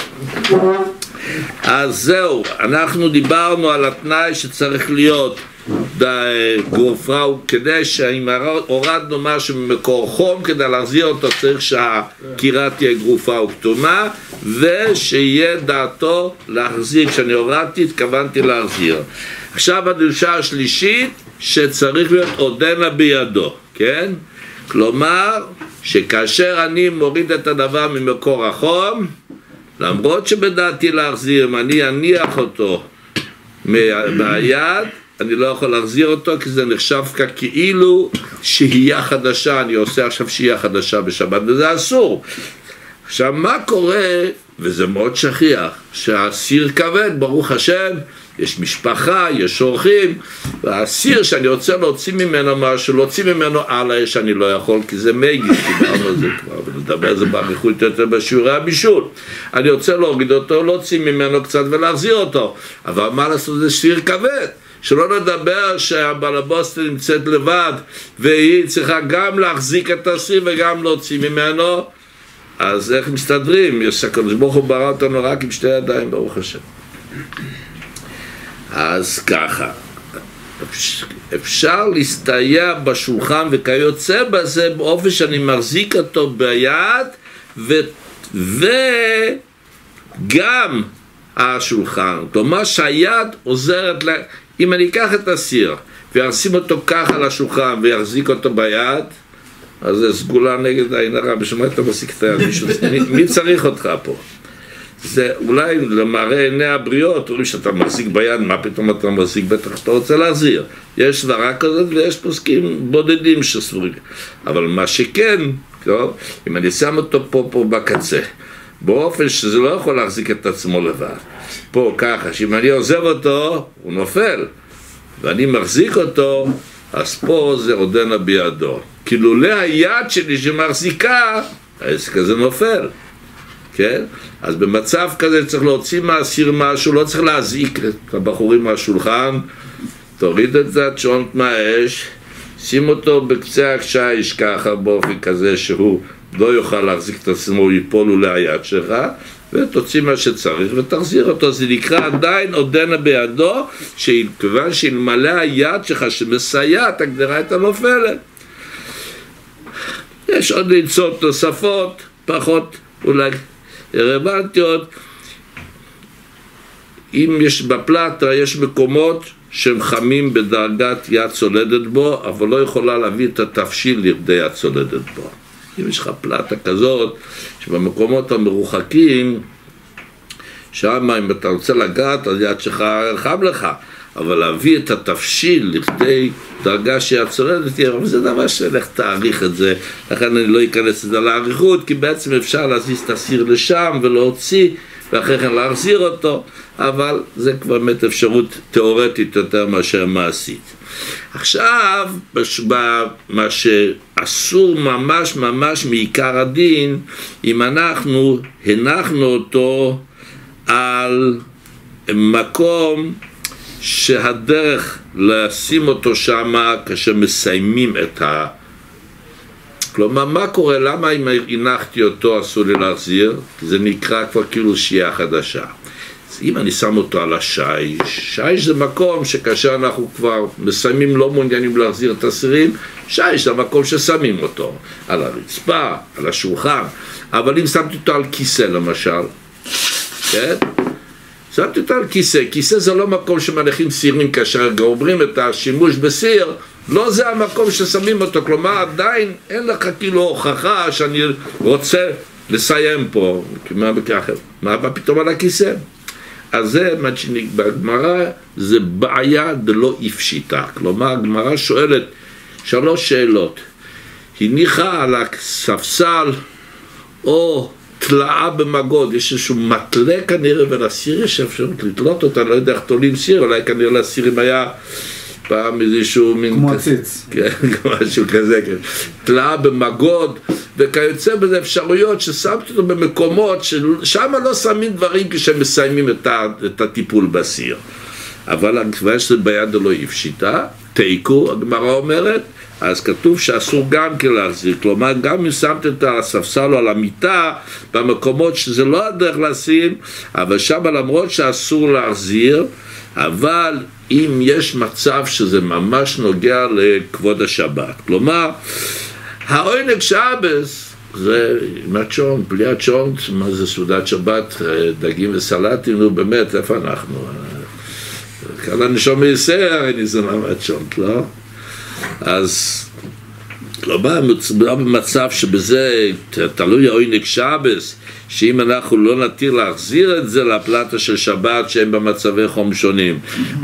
S1: אז זהו, אנחנו דיברנו על התנאי שצריך להיות גרופאו, כדי שאם הורדנו משהו ממקור חום, כדי להחזיר אותו צריך שהקירה תהיה גרופאו כתומה, ושיהיה דעתו להחזיר. כשאני הורדתי התכוונתי להחזיר. עכשיו הדרישה השלישית, שצריך להיות עודנה בידו, כן? כלומר, שכאשר אני מוריד את הדבר ממקור החום, למרות שבדעתי להחזיר, אם אני אניח אותו מהיד, אני לא יכול להחזיר אותו, כי זה נחשב כאילו שהייה חדשה, אני עושה עכשיו שהייה חדשה בשבת, וזה אסור. עכשיו, מה קורה, וזה מאוד שכיח, שהסיר כבד, ברוך השם, יש משפחה, יש אורחים, והסיר שאני רוצה להוציא ממנו משהו, להוציא ממנו על האש אני לא יכול, כי זה מגיש, דיברנו על זה כבר, ונדבר על זה באריכות יותר בשיעורי הבישול. אני רוצה להוריד אותו, להוציא ממנו קצת ולהחזיר אותו, אבל מה לעשות, זה סיר כבד. שלא נדבר שהבלבוסטה נמצאת לבד, והיא צריכה גם להחזיק את הסיר וגם להוציא ממנו, אז איך מסתדרים? יש הקדוש ברוך הוא ברא אותנו רק עם שתי ידיים, ברוך השם. אז ככה, אפשר להסתייע בשולחן וכיוצא בזה באופן שאני מחזיק אותו ביד, ו... וגם השולחן. כלומר שהיד עוזרת, לה... אם אני אקח את הסיר וישים אותו ככה על השולחן ויחזיק אותו ביד, אז זה סגולה נגד העין הרע. בשביל מה אתה מסיק את היד? מי, מי צריך אותך פה? זה אולי למראה עיני הבריות, אומרים שאתה מחזיק ביד, מה פתאום אתה מחזיק? בטח אתה רוצה להחזיר. יש סברה כזאת ויש פוסקים בודדים שסבורים. אבל מה שכן, טוב, אם אני שם אותו פה פה בקצה, באופן שזה לא יכול להחזיק את עצמו לבד, פה ככה, שאם אני עוזב אותו, הוא נופל, ואני מחזיק אותו, אז פה זה עודנה בידו. כי לולא היד שלי שמחזיקה, העסק הזה נופל. כן? אז במצב כזה צריך להוציא מהסיר משהו, לא צריך להזעיק את הבחורים מהשולחן, תוריד את זה צ'ונט מהאש, שים אותו בקצה הקשיש ככה באופן כזה שהוא לא יוכל להחזיק את עצמו, הוא ייפול אולי היד שלך, ותוציא מה שצריך ותחזיר אותו. זה נקרא עדיין עודנה בידו, שכיוון שאלמלא היד שלך שמסייעת, הגדרה את הנופלת. יש עוד ליצות נוספות, פחות אולי רלוונטיות. אם יש בפלטה, יש מקומות שהם חמים בדרגת יד צולדת בו, אבל לא יכולה להביא את התבשיל לכדי יד צולדת בו. אם יש לך פלטה כזאת, שבמקומות המרוחקים, שם אם אתה רוצה לגעת, אז יד שלך חם לך, אבל להביא את התבשיל לכדי דרגה שיד צולדת, אבל זה דבר שלך תאריך את זה, לכן אני לא אכנס את זה לאריכות, כי בעצם אפשר להזיז את הסיר לשם ולהוציא, ואחרי כן להחזיר אותו, אבל זה כבר באמת אפשרות תיאורטית יותר מאשר מעשית. עכשיו, מה שאסור ממש ממש מעיקר הדין, אם אנחנו הנחנו אותו על מקום שהדרך לשים אותו שם כאשר מסיימים את ה... כלומר, מה קורה? למה אם הנחתי אותו אסור לי להחזיר? זה נקרא כבר כאילו שהייה חדשה. אם אני שם אותו על השיש, שיש זה מקום שכאשר אנחנו כבר מסיימים לא מעוניינים להחזיר את הסירים, שיש זה מקום ששמים אותו, על הרצפה, על השולחן. אבל אם שמתי אותו על כיסא למשל, כן? שמתי אותה על כיסא, כיסא זה לא מקום שמניחים סירים כאשר גומרים את השימוש בסיר, לא זה המקום ששמים אותו, כלומר עדיין אין לך כאילו הוכחה שאני רוצה לסיים פה, מה בכך, מה בא פתאום על הכיסא? אז זה מה שנקבע בגמרא, זה בעיה דלא איפשיטה, כלומר הגמרא שואלת שלוש שאלות, הניחה על הספסל או תלאה במגוד, יש איזשהו מטלה כנראה, ולסיר יש אפשרות לתלות אותה, לא יודע איך תולים סיר, אולי כנראה לסירים היה פעם איזשהו מין...
S2: כמו הציץ.
S1: כן, משהו כזה, כן. תלאה במגוד, וכיוצא בזה אפשרויות ששמתי אותו במקומות, ששם לא שמים דברים כשמסיימים את, ה, את הטיפול בסיר. אבל הכיוון שזה ביד לא יפשיטה, תיקו, הגמרא אומרת, אז כתוב שאסור גם כן להחזיר, כלומר גם אם שמת את הספסל או על המיטה במקומות שזה לא הדרך לשים, אבל שם למרות שאסור להחזיר, אבל אם יש מצב שזה ממש נוגע לכבוד השבת, כלומר העונג שבס זה עם הצ'ונט, בלי הצ'ונט, מה זה סעודת שבת, דגים וסלטים, נו באמת, איפה אנחנו? כאן הנשום יסר, אני זה מה הצ'ונט, לא? אז כלומר, במצב שבזה תלוי העונג שבס, שאם אנחנו לא נתיר להחזיר את זה לפלטה של שבת שהם במצבי חום שונים,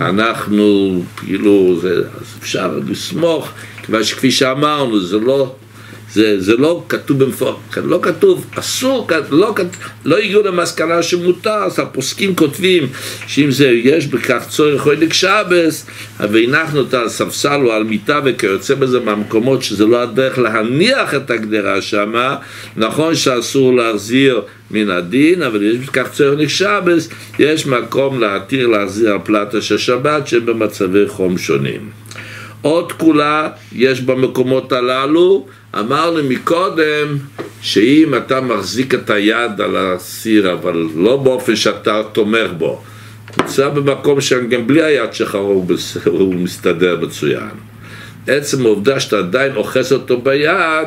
S1: אנחנו כאילו, זה, אז אפשר לסמוך, כיוון שכפי שאמרנו, זה לא, זה, זה לא כתוב במפורש, לא כתוב, אסור, לא, לא הגיעו למסקנה שמותר, אז הפוסקים כותבים שאם זה יש בכך צורך עונג שבס, והנחנו אותה על ספסל או על מיטה וכיוצא בזה מהמקומות שזה לא הדרך להניח את הגדרה שמה, נכון שאסור להחזיר מן הדין, אבל יש בכך צורך עונג שבס, יש מקום להתיר להחזיר על פלטה של שבת שהם במצבי חום שונים. עוד כולה יש במקומות הללו, אמרנו מקודם שאם אתה מחזיק את היד על הסיר אבל לא באופן שאתה תומך בו, נמצא במקום שגם בלי היד שלך הוא מסתדר מצוין, עצם העובדה שאתה עדיין אוחז אותו ביד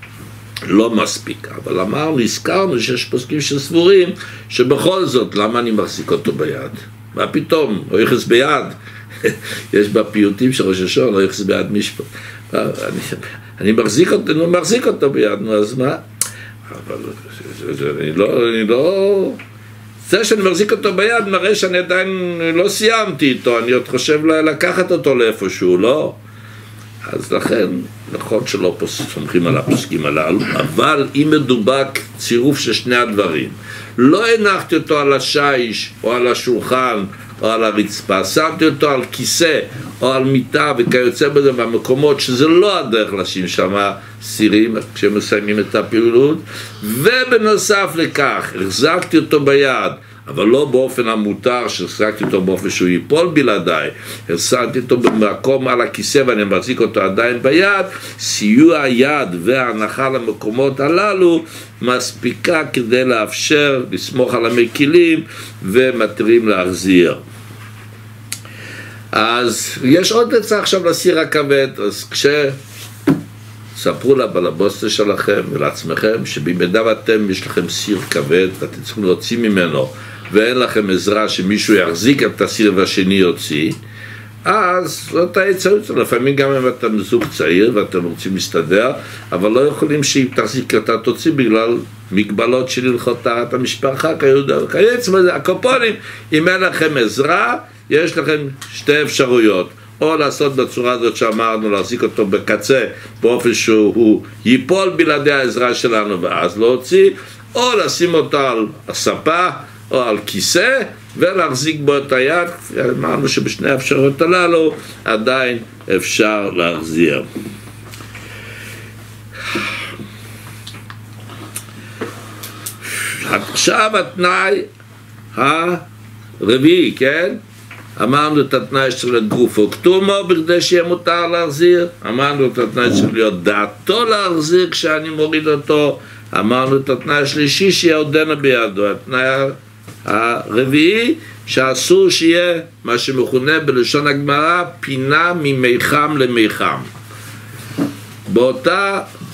S1: לא מספיק, אבל אמרנו, הזכרנו שיש פוסקים שסבורים שבכל זאת למה אני מחזיק אותו ביד? מה פתאום? הוא יחס ביד יש בפיוטים של ראש השון, לא יחס ביד משפט. אני, אני מחזיק אותו, אני מחזיק אותו ביד, נו אז מה? אבל אני לא, אני לא... זה שאני מחזיק אותו ביד מראה שאני עדיין לא סיימתי איתו, אני עוד חושב לקחת אותו לאיפשהו, לא? אז לכן, נכון שלא סומכים על הפוסקים הללו, אבל אם מדובר צירוף של שני הדברים, לא הנחתי אותו על השיש או על השולחן או על הרצפה, שמתי אותו על כיסא או על מיטה וכיוצא בזה במקומות שזה לא הדרך לשים שם סירים כשמסיימים את הפעילות, ובנוסף לכך החזקתי אותו ביד אבל לא באופן המותר שהחזקתי אותו באופן שהוא ייפול בלעדיי, החזקתי אותו במקום על הכיסא ואני מחזיק אותו עדיין ביד, סיוע היד וההנחה למקומות הללו מספיקה כדי לאפשר לסמוך על המקילים ומתירים להחזיר. אז יש עוד עצה עכשיו לסיר הכבד, אז כשספרו לבלבוסטה שלכם ולעצמכם שבמידה ואתם יש לכם סיר כבד ואתם צריכים להוציא ממנו ואין לכם עזרה שמישהו יחזיק את הסיר והשני יוציא, אז זאת העצה, לפעמים גם אם אתם זוג צעיר ואתם רוצים להסתדר, אבל לא יכולים שהיא תחזיק אותה תוציא בגלל מגבלות של הלכות טהרת המשפחה, כיוצא בזה, הקופונים, אם אין לכם עזרה, יש לכם שתי אפשרויות, או לעשות בצורה הזאת שאמרנו, להחזיק אותו בקצה, באופן שהוא ייפול בלעדי העזרה שלנו ואז להוציא, או לשים אותו על הספה, או על כיסא, ולהחזיק בו את היד, אמרנו שבשני האפשרויות הללו עדיין אפשר להחזיר. עכשיו התנאי הרביעי, כן? אמרנו את התנאי של גופו כתומו בכדי שיהיה מותר להחזיר, אמרנו את התנאי של להיות דעתו להחזיר כשאני מוריד אותו, אמרנו את התנאי השלישי שיהיה עודנו בידו, התנאי הרביעי שאסור שיהיה מה שמכונה בלשון הגמרא פינה ממיחם למיחם. באותה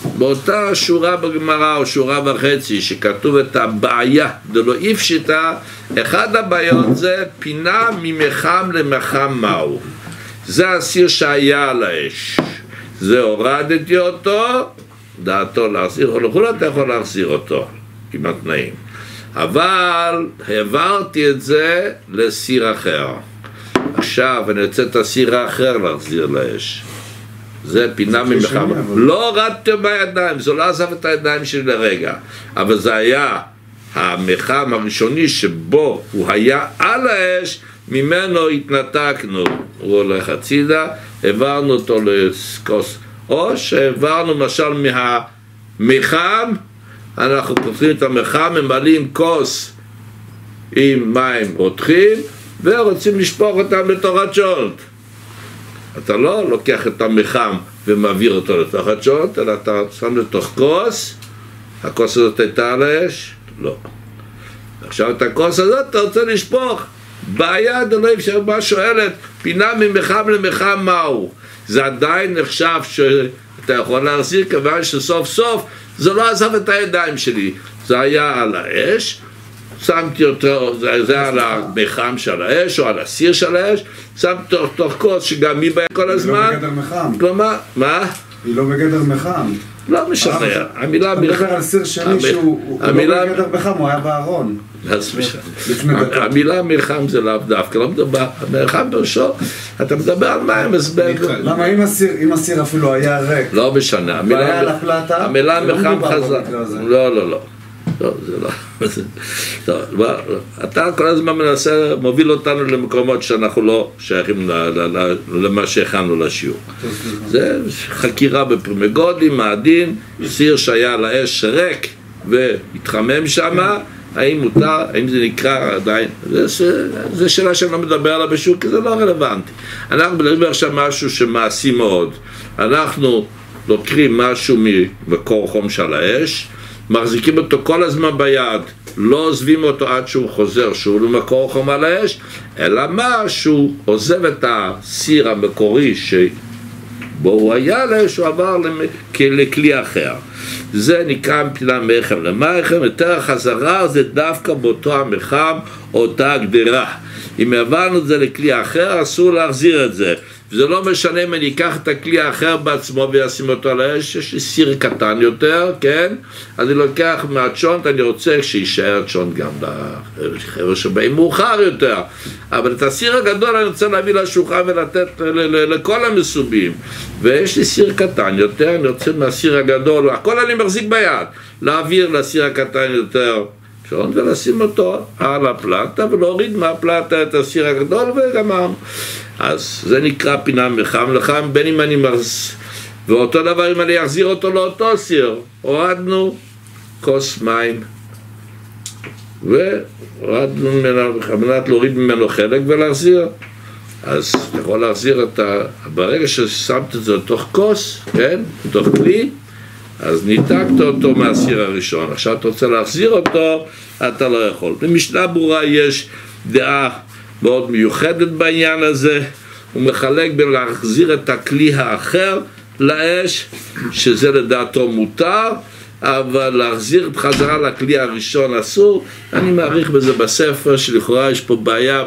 S1: באותה שורה בגמרא או שורה וחצי שכתוב את הבעיה דלא איפשיטא, אחד הבעיות זה פינה ממחם למחם מהו. זה הסיר שהיה על האש, זה הורדתי אותו, דעתו להחזיר או לכול אתה יכול להחזיר אותו עם התנאים, אבל העברתי את זה לסיר אחר. עכשיו אני רוצה את הסיר האחר להחזיר לאש, זה פינה ממחם. לא הורדתי בידיים, זה לא עזב את הידיים שלי לרגע, אבל זה היה המחם הראשוני שבו הוא היה על האש, ממנו התנתקנו, הוא הולך הצידה, העברנו אותו לכוס, או שהעברנו למשל מהמחם, אנחנו פותחים את המחם, ממלאים כוס עם מים רותחים ורוצים לשפוך אותם לתוך הצ'ולנט. אתה לא לוקח את המחם ומעביר אותו לתוך הצ'ולנט, אלא אתה שם לתוך כוס. הכוס הזאת הייתה על האש? לא. עכשיו את הכוס הזאת אתה רוצה לשפוך, בעיה דלא אפשר. מה שואלת? פינה ממחם למחם מהו? זה עדיין נחשב שאתה יכול להחזיר, כיוון שסוף סוף זה לא עזב את הידיים שלי, זה היה על האש, שמתי אותו, זה, זה על המחם של האש או על הסיר של האש, שמתי אותו תוך כוס שגם היא באה כל הזמן.
S2: היא לא בגדר מחם.
S1: כלומר, מה?
S2: היא לא בגדר מחם.
S1: לא משנה, המילה
S2: מחם. אתה מדבר על סיר שני שהוא לא בגדר מחם, הוא היה בארון.
S1: המילה מלחם זה לאו דווקא, לא מדבר, מלחם פרשו, אתה מדבר על מים, אז
S2: למה אם הסיר אפילו היה ריק?
S1: לא משנה, המילה מלחם חזק, לא, לא, לא, לא, זה לא, אתה כל הזמן מנסה, מוביל אותנו למקומות שאנחנו לא שייכים למה שהכנו לשיעור. זה חקירה בפרימגודים, מעדין, סיר שהיה על האש ריק והתחמם שמה, האם מותר, האם זה נקרא עדיין, זה שאלה שאני לא מדבר עליה בשוק, כי זה לא רלוונטי. אנחנו מדברים עכשיו משהו שמעשי מאוד. אנחנו לוקחים משהו ממקור חום של האש, מחזיקים אותו כל הזמן ביד, לא עוזבים אותו עד שהוא חוזר, שהוא למקור חום על האש, אלא מה שהוא עוזב את הסיר המקורי שבו הוא היה לאש, הוא עבר לכלי אחר. זה נקרא פינה מחם למחם. יותר החזרה זה דווקא באותו המחם, אותה הגדרה. אם הבנו את זה לכלי אחר, אסור להחזיר את זה. וזה לא משנה אם אני אקח את הכלי האחר בעצמו וישים אותו על האש, יש לי סיר קטן יותר, כן? אז אני לוקח מהצ'ונט, אני רוצה שישאר צ'ונט גם לחבר'ה שבאים מאוחר יותר. אבל את הסיר הגדול אני רוצה להביא לשולחן ולתת לכל המסובים. ויש לי סיר קטן יותר, אני רוצה מהסיר הגדול, הכל אני מחזיק ביד, להעביר לסיר הקטן יותר צ'ונט ולשים אותו על הפלטה ולהוריד מהפלטה את הסיר הגדול וגמרנו. אז זה נקרא פינה מחם לחם, בין אם אני מרס, ואותו דבר אם אני אחזיר אותו לאותו סיר, הורדנו כוס מים והורדנו ממנו, בכוונת להוריד ממנו חלק ולהחזיר. אז אתה יכול להחזיר את ה... ברגע ששמת את זה לתוך כוס, כן? לתוך כלי, אז ניתקת אותו מהסיר הראשון. עכשיו אתה רוצה להחזיר אותו, אתה לא יכול. במשנה ברורה יש דעה מאוד מיוחדת בעניין הזה. הוא מחלק בין להחזיר את הכלי האחר לאש, שזה לדעתו מותר, אבל להחזיר את חזרה לכלי הראשון אסור. אני מעריך בזה בספר שלכאורה יש פה בעיה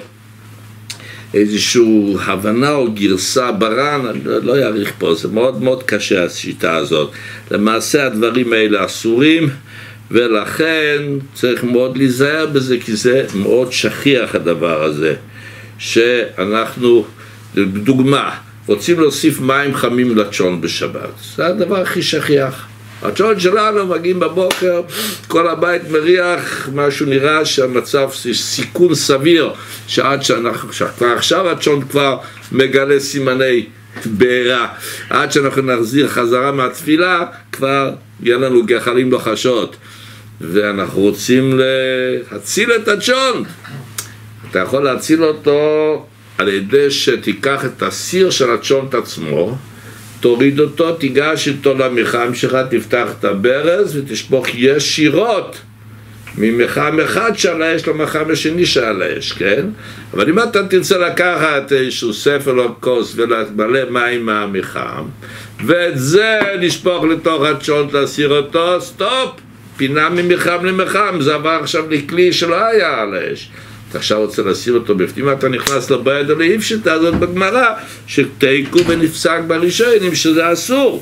S1: באיזושהי הבנה או גרסה ברן, אני לא יעריך פה, זה מאוד מאוד קשה השיטה הזאת. למעשה הדברים האלה אסורים, ולכן צריך מאוד להיזהר בזה, כי זה מאוד שכיח הדבר הזה, שאנחנו, דוגמה, רוצים להוסיף מים חמים לצ'ון בשבת, זה הדבר הכי שכיח. הצ'ון שלנו מגיעים בבוקר, כל הבית מריח, משהו נראה שהמצב סיכון סביר, שעד שאנחנו, כבר עכשיו הצ'ון כבר מגלה סימני בעירה, עד שאנחנו נחזיר חזרה מהתפילה, כבר יהיה לנו גחלים לוחשות, ואנחנו רוצים להציל את הצ'ון. אתה יכול להציל אותו על ידי שתיקח את הסיר של הצ'ון עצמו, תוריד אותו, תיגש איתו למחם שלך, תפתח את הברז ותשפוך ישירות ממחם אחד שעל האש למחם השני שעל האש, כן? אבל אם אתה תרצה לקחת איזשהו ספל או כוס ולמלא מים מהמחם, ואת זה לשפוך לתוך הצ'ון להסיר אותו, סטופ! פינה ממחם למחם, זה עבר עכשיו לכלי שלא היה על האש. אתה עכשיו רוצה להסיר אותו בפנים, אתה נכנס לבעיה דלאי פשיטה הזאת בגמרא, שתיקו ונפסק בראשונים שזה אסור.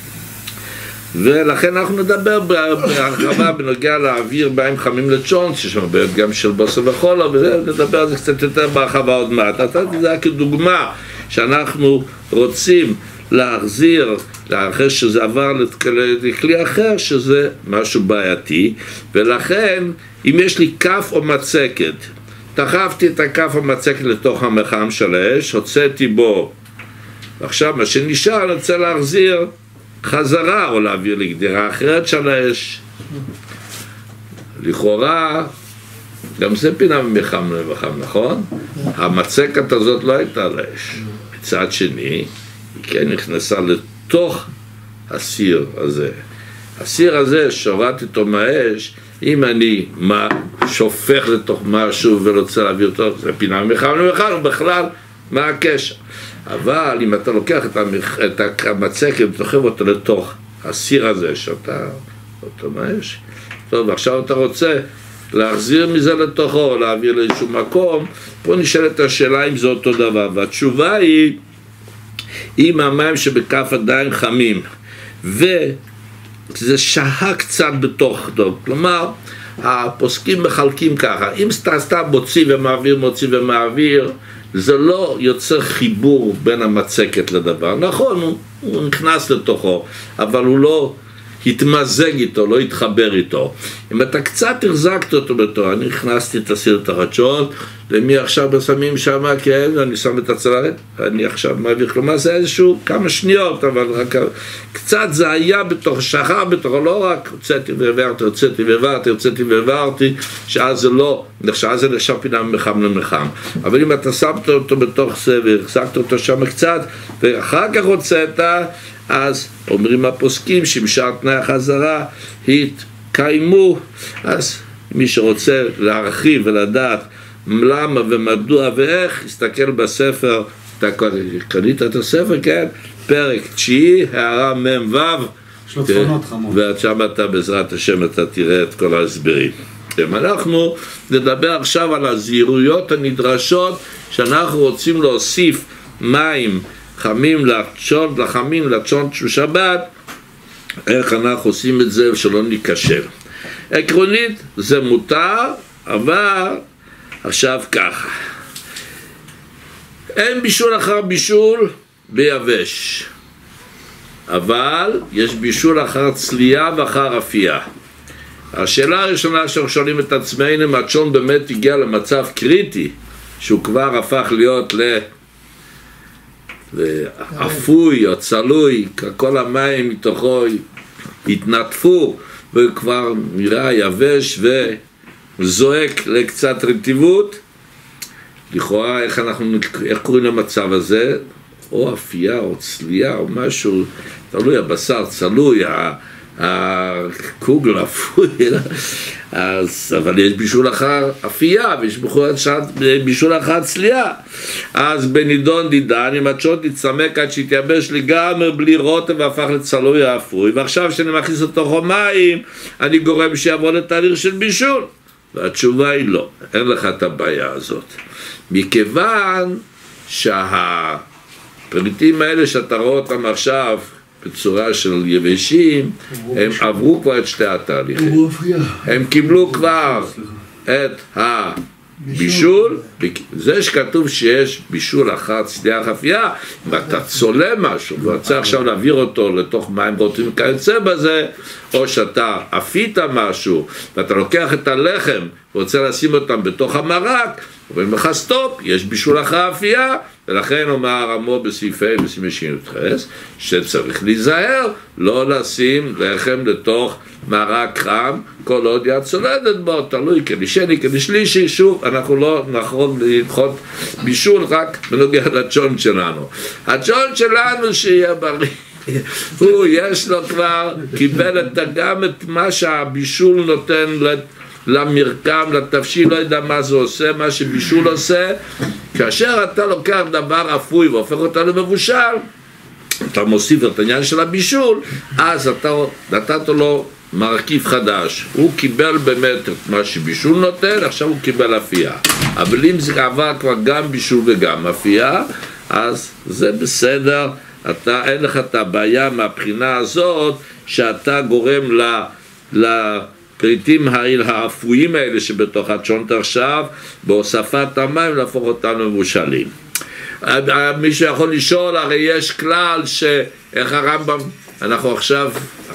S1: ולכן אנחנו נדבר בהרחבה בנוגע להעביר מים חמים לצ'ון, שיש שם בעיות גם של בוסר וחולה, ונדבר על זה קצת יותר בהרחבה עוד מעט. נתתי זה כדוגמה שאנחנו רוצים להחזיר, אחרי שזה עבר לכלי אחר, שזה משהו בעייתי, ולכן אם יש לי כף או מצקת, דחפתי את הכף או מצקת לתוך המחם של האש, הוצאתי בו, ועכשיו מה שנשאר אני רוצה להחזיר חזרה או להעביר לגדירה אחרת של האש. לכאורה גם זה פינה ממחם למחם, נכון? המצקת הזאת לא הייתה על האש. מצד שני היא כן נכנסה לתוך הסיר הזה. הסיר הזה שהורדתי אותו מהאש, אם אני שופך לתוך משהו ורוצה להעביר אותו, זה פינה ממחם למחם, ובכלל מה הקשר? אבל אם אתה לוקח את, המח... את המצקת ודוחף אותו לתוך הסיר הזה שאתה אותו מהאש, טוב, עכשיו אתה רוצה להחזיר מזה לתוכו או להעביר לאיזשהו מקום, פה נשאלת השאלה אם זה אותו דבר, והתשובה היא אם המים שבכף עדיין חמים וזה שהה קצת בתוך דוק, כלומר הפוסקים מחלקים ככה, אם סתם סתם מוציא ומעביר מוציא ומעביר, זה לא יוצר חיבור בין המצקת לדבר. נכון, הוא, הוא נכנס לתוכו, אבל הוא לא התמזג איתו, לא התחבר איתו. אם אתה קצת החזקת אותו בתור, אני הכנסתי את הסיר תחתשון, למי עכשיו בשמים שם, כן, אני שם את הצלחת, אני עכשיו מעביר, כלומר זה איזשהו כמה שניות, אבל רק קצת זה היה בתוך, שחר בתוך, לא רק הוצאתי והעברתי, הוצאתי והעברתי, הוצאתי והעברתי, שאז זה לא, שאז זה נחשב פינה ממחם למחם. אבל אם אתה שמת אותו בתוך זה והחזקת אותו שם קצת, ואחר כך הוצאת, אז אומרים הפוסקים שמשאר תנאי החזרה התקיימו. אז מי שרוצה להרחיב ולדעת למה ומדוע ואיך, יסתכל בספר, אתה קנית את הספר, כן? פרק תשיעי, הערה מם וו,
S2: יש לו תכונות חמות.
S1: ועד שם אתה בעזרת השם אתה תראה את כל ההסברים. אנחנו נדבר עכשיו על הזהירויות הנדרשות שאנחנו רוצים להוסיף מים חמים לצ'ון, לחמים לצ'ון של שבת, איך אנחנו עושים את זה ושלא ניקשר. עקרונית זה מותר, אבל עכשיו ככה, אין בישול אחר בישול ביבש, אבל יש בישול אחר צלייה ואחר אפייה. השאלה הראשונה שאנחנו שואלים את עצמנו, אם הצ'ון באמת הגיע למצב קריטי שהוא כבר הפך להיות ל... אפוי או צלוי, כל המים מתוכו התנטפו וכבר נראה יבש וזועק לקצת רטיבות, לכאורה איך אנחנו, איך קוראים למצב הזה? או אפייה או צלייה או משהו, תלוי, הבשר צלוי, הקוגל אפוי, אז, אבל יש בישול אחר אפייה ויש בישול אחר צלייה. אז בנידון דידן, אם הצ'ון תצמק עד שיתייבש לגמרי בלי רוטב והפך לצלוי האפוי, ועכשיו שאני מכניס לתוכו מים אני גורם שיעבור לתהליך של בישול. והתשובה היא לא, אין לך את הבעיה הזאת, מכיוון שהפריטים האלה שאתה רואה אותם עכשיו בצורה של יבשים, הם עברו כבר את שתי התהליכים, הם קיבלו כבר את הבישול. זה שכתוב שיש בישול אחר צלייה חפייה, ואתה צולה משהו ורוצה עכשיו להעביר אותו לתוך מים רוטבים כיוצא בזה, או שאתה אפית משהו ואתה לוקח את הלחם ורוצה לשים אותם בתוך המרק, אומרים לך סטופ, יש בישול אחר אפייה, ולכן אומר הרמו בסעיפי בסעיפי שי"ח שצריך להיזהר לא לשים לחם לתוך מרק חם כל עוד יד צולדת בו, תלוי כדי שני כדי שלישי. שוב, אנחנו לא נכון לדחות בישול רק בנוגע לצ'ון שלנו. הצ'ון שלנו שיהיה בריא, הוא יש לו כבר, קיבל את, גם את מה שהבישול נותן למרקם, לתבשיל, לא יודע מה זה עושה, מה שבישול עושה. כאשר אתה לוקח דבר אפוי והופך אותה למבושל, אתה מוסיף את העניין של הבישול, אז אתה נתת לו מרכיב חדש. הוא קיבל באמת את מה שבישול נותן, עכשיו הוא קיבל אפייה. אבל אם זה עבר כבר גם בישול וגם אפייה, אז זה בסדר, אתה, אין לך את הבעיה מהבחינה הזאת שאתה גורם ל, לפריטים האפויים האלה שבתוך הצ'ונט עכשיו, בהוספת המים להפוך אותנו מבושלים. מישהו יכול לשאול, הרי יש כלל שאיך הרמב"ם, אנחנו עכשיו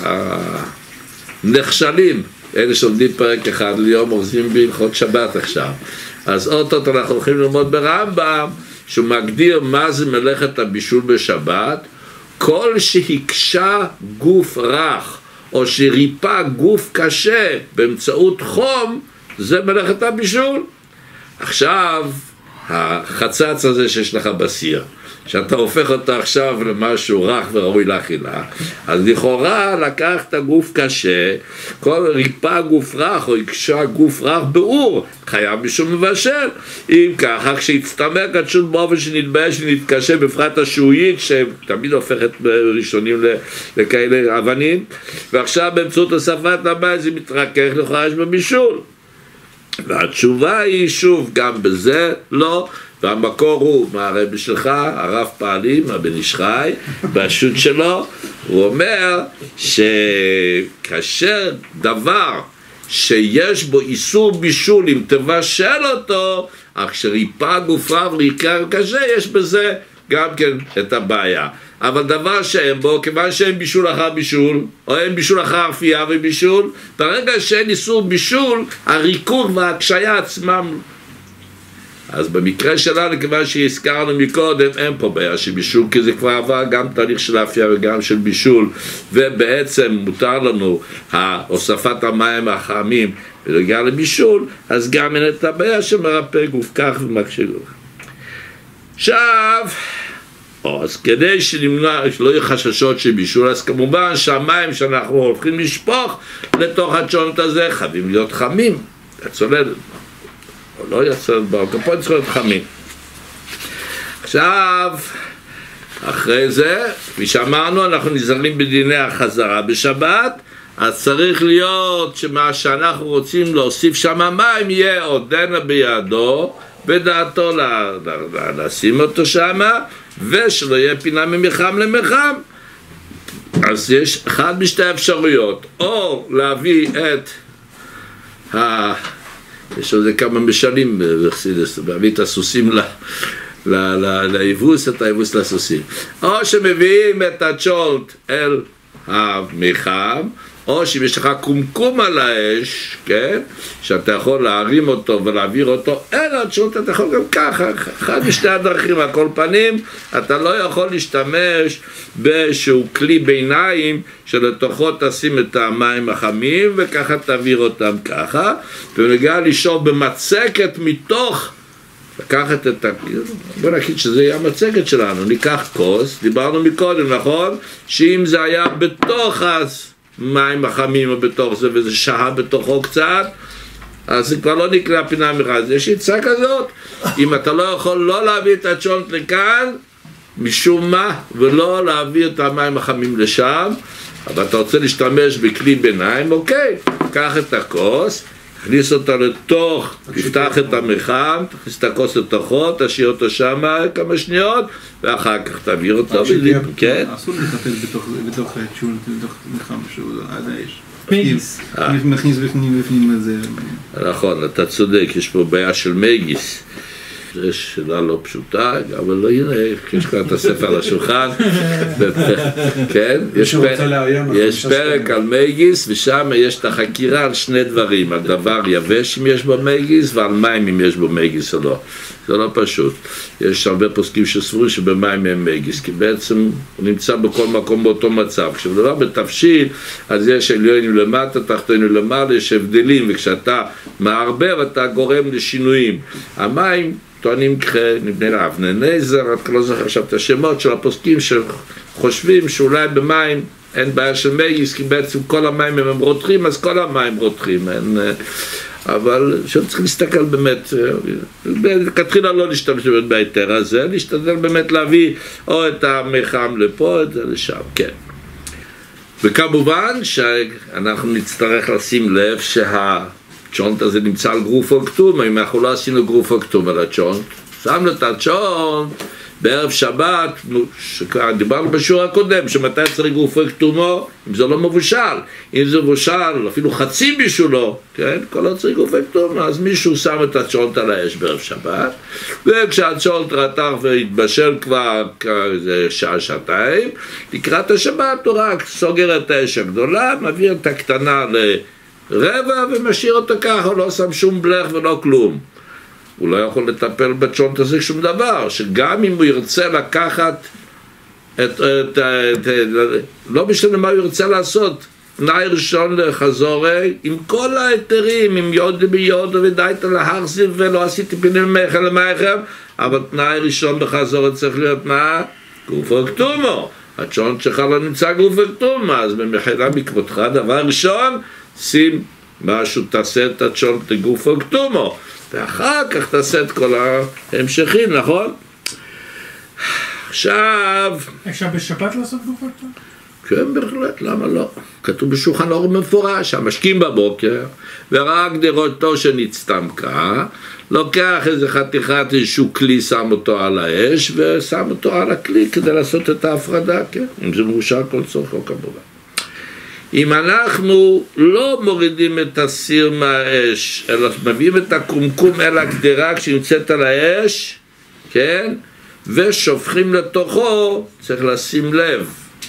S1: נכשלים, אלה שעומדים פרק אחד ליום אוחזים בהלכות שבת עכשיו, אז אוטוט אנחנו הולכים ללמוד ברמב"ם שהוא מגדיר מה זה מלאכת הבישול בשבת. כל שהקשה גוף רך או שריפה גוף קשה באמצעות חום, זה מלאכת הבישול. עכשיו החצץ הזה שיש לך בסיר, שאתה הופך אותו עכשיו למשהו רך וראוי לאכילה, אז לכאורה לקחת גוף קשה, כל ריפה גוף רך או הקשה גוף רך באור, חייב בישול מבשל. אם ככה, כשיצטמק התשול באופן שנתבייש ונתקשה, בפרט השעועית שתמיד הופכת ראשונים לכאלה אבנים, ועכשיו באמצעות הוספת המים זה מתרכך, לכאורה יש בבישול. והתשובה היא שוב, גם בזה לא, והמקור הוא מהרבי שלך, הרב פעלים, הבן איש חי, בשו"ת שלו, הוא אומר שכאשר דבר שיש בו איסור בישול, אם תבשל אותו, אך שריפה גופה וריקר קשה, יש בזה גם כן את הבעיה. אבל דבר שאין בו, כיוון שאין בישול אחר בישול, או אין בישול אחר אפייה ובישול, ברגע שאין איסור בישול, הריקור והקשיה עצמם. אז במקרה שלנו, כיוון שהזכרנו מקודם, אין פה בעיה של בישול, כי זה כבר עבר גם תהליך של אפייה וגם של בישול, ובעצם מותר לנו הוספת המים החמים ולהגיע לבישול, אז גם אין את הבעיה שמרפא גוף כך ומקשה גוף. עכשיו, אז כדי שנמנע, שלא יהיו חששות של בישול, אז כמובן שהמים שאנחנו הולכים לשפוך לתוך הצ'ונט הזה חייבים להיות חמים, הצוללת, או לא יצוללת פה צריכים להיות חמים. עכשיו, אחרי זה, כפי שאמרנו, אנחנו נזהרים בדיני החזרה בשבת, אז צריך להיות שמה שאנחנו רוצים להוסיף שם מים יהיה עודנה בידו, בדעתו לשים אותו שם, ושלא יהיה פינה ממחם למחם. אז יש אחד משתי אפשרויות, או להביא את ה... יש עוד כמה משלים בחסידות, להביא את הסוסים לאיבוס, את האיבוס לסוסים, או שמביאים את הצ'ולט אל המחם, או שאם יש לך קומקום על האש, כן, שאתה יכול להרים אותו ולהעביר אותו אל הצ'ולט, אתה יכול גם ככה, אחד משתי הדרכים. על כל פנים, אתה לא יכול להשתמש באיזשהו כלי ביניים שלתוכו תשים את המים החמים וככה תעביר אותם ככה, ונגיע לשאול במצקת מתוך, לקחת את ה... בוא נגיד שזה יהיה המצקת שלנו, ניקח כוס, דיברנו מקודם, נכון? שאם זה היה בתוך אז מים החמים או בתוך זה וזה שעה בתוכו קצת, אז זה כבר לא נקרא פינה מחד. יש עצה כזאת, אם אתה לא יכול לא להביא את הצ'ונט לכאן משום מה ולא להביא את המים החמים לשם, אבל אתה רוצה להשתמש בכלי ביניים, אוקיי, קח את הכוס, תכניס אותה לתוך, תפתח את המחם, תכניס את הכוס לתוכו, תשאיר אותו שם כמה שניות, ואחר כך תעביר אותו. כן?
S2: אסור לחפש בתוך צ'ולט, בתוך מחם שהוא עד האש. מכניס בפנים בפנים את זה.
S1: נכון, אתה צודק, יש פה בעיה של מגיס. זו שאלה לא פשוטה, אבל לא, הנה, יש כאן את הספר על השולחן, כן? יש פרק על מגיס, ושם יש את החקירה על שני דברים, על דבר יבש אם יש בו מגיס, ועל מים אם יש בו מגיס או לא. זה לא פשוט. יש הרבה פוסקים שסבורים שבמים הם מגיס, כי בעצם הוא נמצא בכל מקום באותו מצב. כשמדובר בתבשיל, אז יש עליונים למטה, תחתונים למעלה, יש הבדלים, וכשאתה מערבב, אתה גורם לשינויים. המים טוענים נבנה לאבני נזר, את לא זוכר עכשיו את השמות של הפוסקים שחושבים שאולי במים אין בעיה של מגיס, כי בעצם כל המים הם רותחים, אז כל המים רותחים. אין, אבל שצריך להסתכל באמת, כתחילה לא להשתמש בהיתר הזה, להשתדל באמת להביא או את המחם לפה, או את זה לשם, כן. וכמובן שאנחנו נצטרך לשים לב שהצ'ונט הזה נמצא על גרופו כתום, אם אנחנו לא עשינו גרופו כתום על הצ'ונט, שמנו את הצ'ונט בערב שבת, דיברנו בשיעור הקודם, שמתי צריך גרופו כתומו, אם זה לא מבושל, אם זה מבושל, אפילו חצי בישולו, כן, כל עוד צריך גרופו כתומו, אז מישהו שם את הצ'ונט על האש בערב שבת, וכשהצ'ונט רתח והתבשל כבר כזה שעה, שעתיים, לקראת השבת הוא רק סוגר את האש הגדולה, מעביר את הקטנה לרבע ומשאיר אותה ככה, הוא לא שם שום בלך ולא כלום. הוא לא יכול לטפל בצ'ונט הזה שום דבר, שגם אם הוא ירצה לקחת את, את, את, את לא משנה מה הוא ירצה לעשות, תנאי ראשון לחזורי, עם כל ההיתרים, עם יוד ביוד ודאית להרזיב ולא עשיתי פינים ממך למייכם, אבל תנאי ראשון בחזורי צריך להיות מה? גרופו כתומו. הצ'ונט שלך לא נמצא גרופו כתומו, אז במחילה מכבודך, דבר ראשון, שים משהו, תעשה את הצ'ונט לגרופו כתומו. ואחר כך תעשה את כל ההמשכים, נכון? עכשיו...
S5: אפשר בשבת לעשות גרופו כתומו?
S1: כן, בהחלט, למה לא? כתוב בשולחן אור מפורש, המשקים בבוקר, ורק דראותו שנצטמקה, לוקח איזה חתיכת איזשהו כלי, שם אותו על האש, ושם אותו על הכלי כדי לעשות את ההפרדה, כן? אם זה מאושר כל צורכו כמובן. אם אנחנו לא מורידים את הסיר מהאש, אלא מביאים את הקומקום אל הגדרה כשנמצאת על האש, כן? ושופכים לתוכו, צריך לשים לב.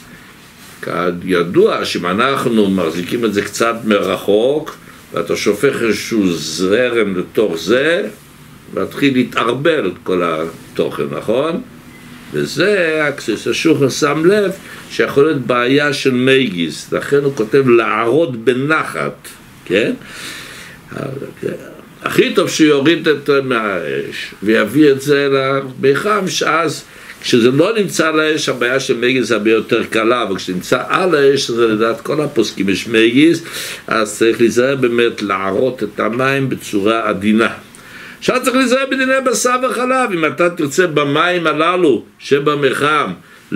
S1: ידוע שאם אנחנו מחזיקים את זה קצת מרחוק, ואתה שופך איזשהו זרם לתוך זה, והתחיל להתערבל כל התוכן, נכון? וזה, כששוחר שם לב, שיכול להיות בעיה של מייגיס, לכן הוא כותב לערות בנחת, כן? הכי טוב שיוריד את מהאש, ויביא את זה לביחם, שאז כשזה לא נמצא על האש, הבעיה של מייגיס זה הרבה יותר קלה, אבל כשזה נמצא על האש, זה לדעת כל הפוסקים יש מייגיס, אז צריך להיזהר באמת לערות את המים בצורה עדינה. עכשיו צריך להיזהר בדיני בשר וחלב, אם אתה תרצה במים הללו שבמחם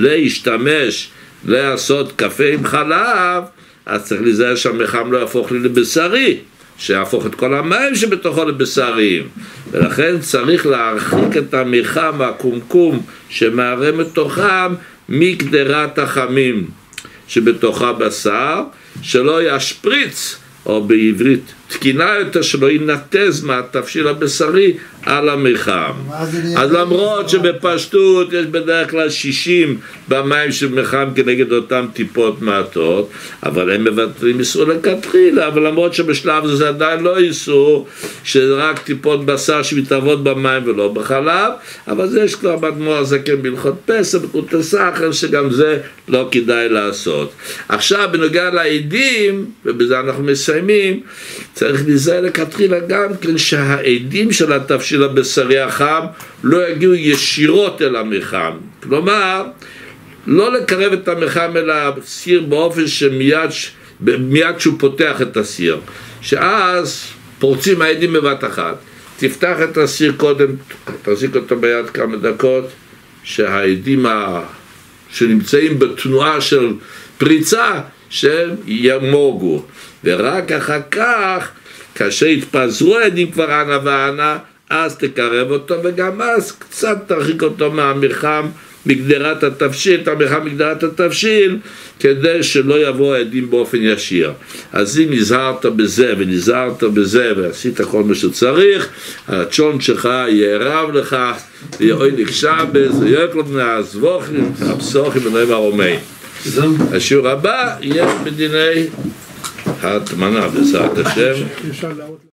S1: להשתמש, לעשות קפה עם חלב, אז צריך להיזהר שהמחם לא יהפוך לי לבשרי, שיהפוך את כל המים שבתוכו לבשריים, ולכן צריך להרחיק את המחם והקומקום שמערם מתוכם מקדרת החמים שבתוכה בשר, שלא ישפריץ, או בעברית תקינה יותר, שלא ינתז מהתבשיל הבשרי על המחם. אז למרות שבפשטות יש בדרך כלל שישים במים של מחם כנגד אותם טיפות מעטות, אבל הם מבטרים איסור לכתחילה, אבל למרות שבשלב זה עדיין לא איסור, שרק טיפות בשר שמתערבות במים ולא בחלב, אבל זה יש כבר באדמו"ר הזקן בהלכות פסח, בתרות הסחר, שגם זה לא כדאי לעשות. עכשיו בנוגע לעדים, ובזה אנחנו מסיימים, צריך להיזהר לכתחילה גם כן שהעדים של התבשיל הבשרי החם לא יגיעו ישירות אל המחם. כלומר, לא לקרב את המחם אל הסיר באופן שמיד מיד שהוא פותח את הסיר. שאז פורצים העדים בבת אחת. תפתח את הסיר קודם, תחזיק אותו ביד כמה דקות, שהעדים ה... שנמצאים בתנועה של פריצה, שהם ימוגו. ורק אחר כך, כאשר יתפזרו העדים כבר אנה ואנה, אז תקרב אותו, וגם אז קצת תרחיק אותו מהמחם מגדרת התבשיל, את המחם מגדרת התבשיל, כדי שלא יבוא העדים באופן ישיר. אז אם נזהרת בזה ונזהרת בזה ועשית כל מה שצריך, הצ'ונט שלך יערב לך, ויואי נקשה בזה, יואי כלום נעזבוכים, הפסוכים ונועים הרומאים. השיעור הבא יהיה בדיני ההטמנה בעזרת השם.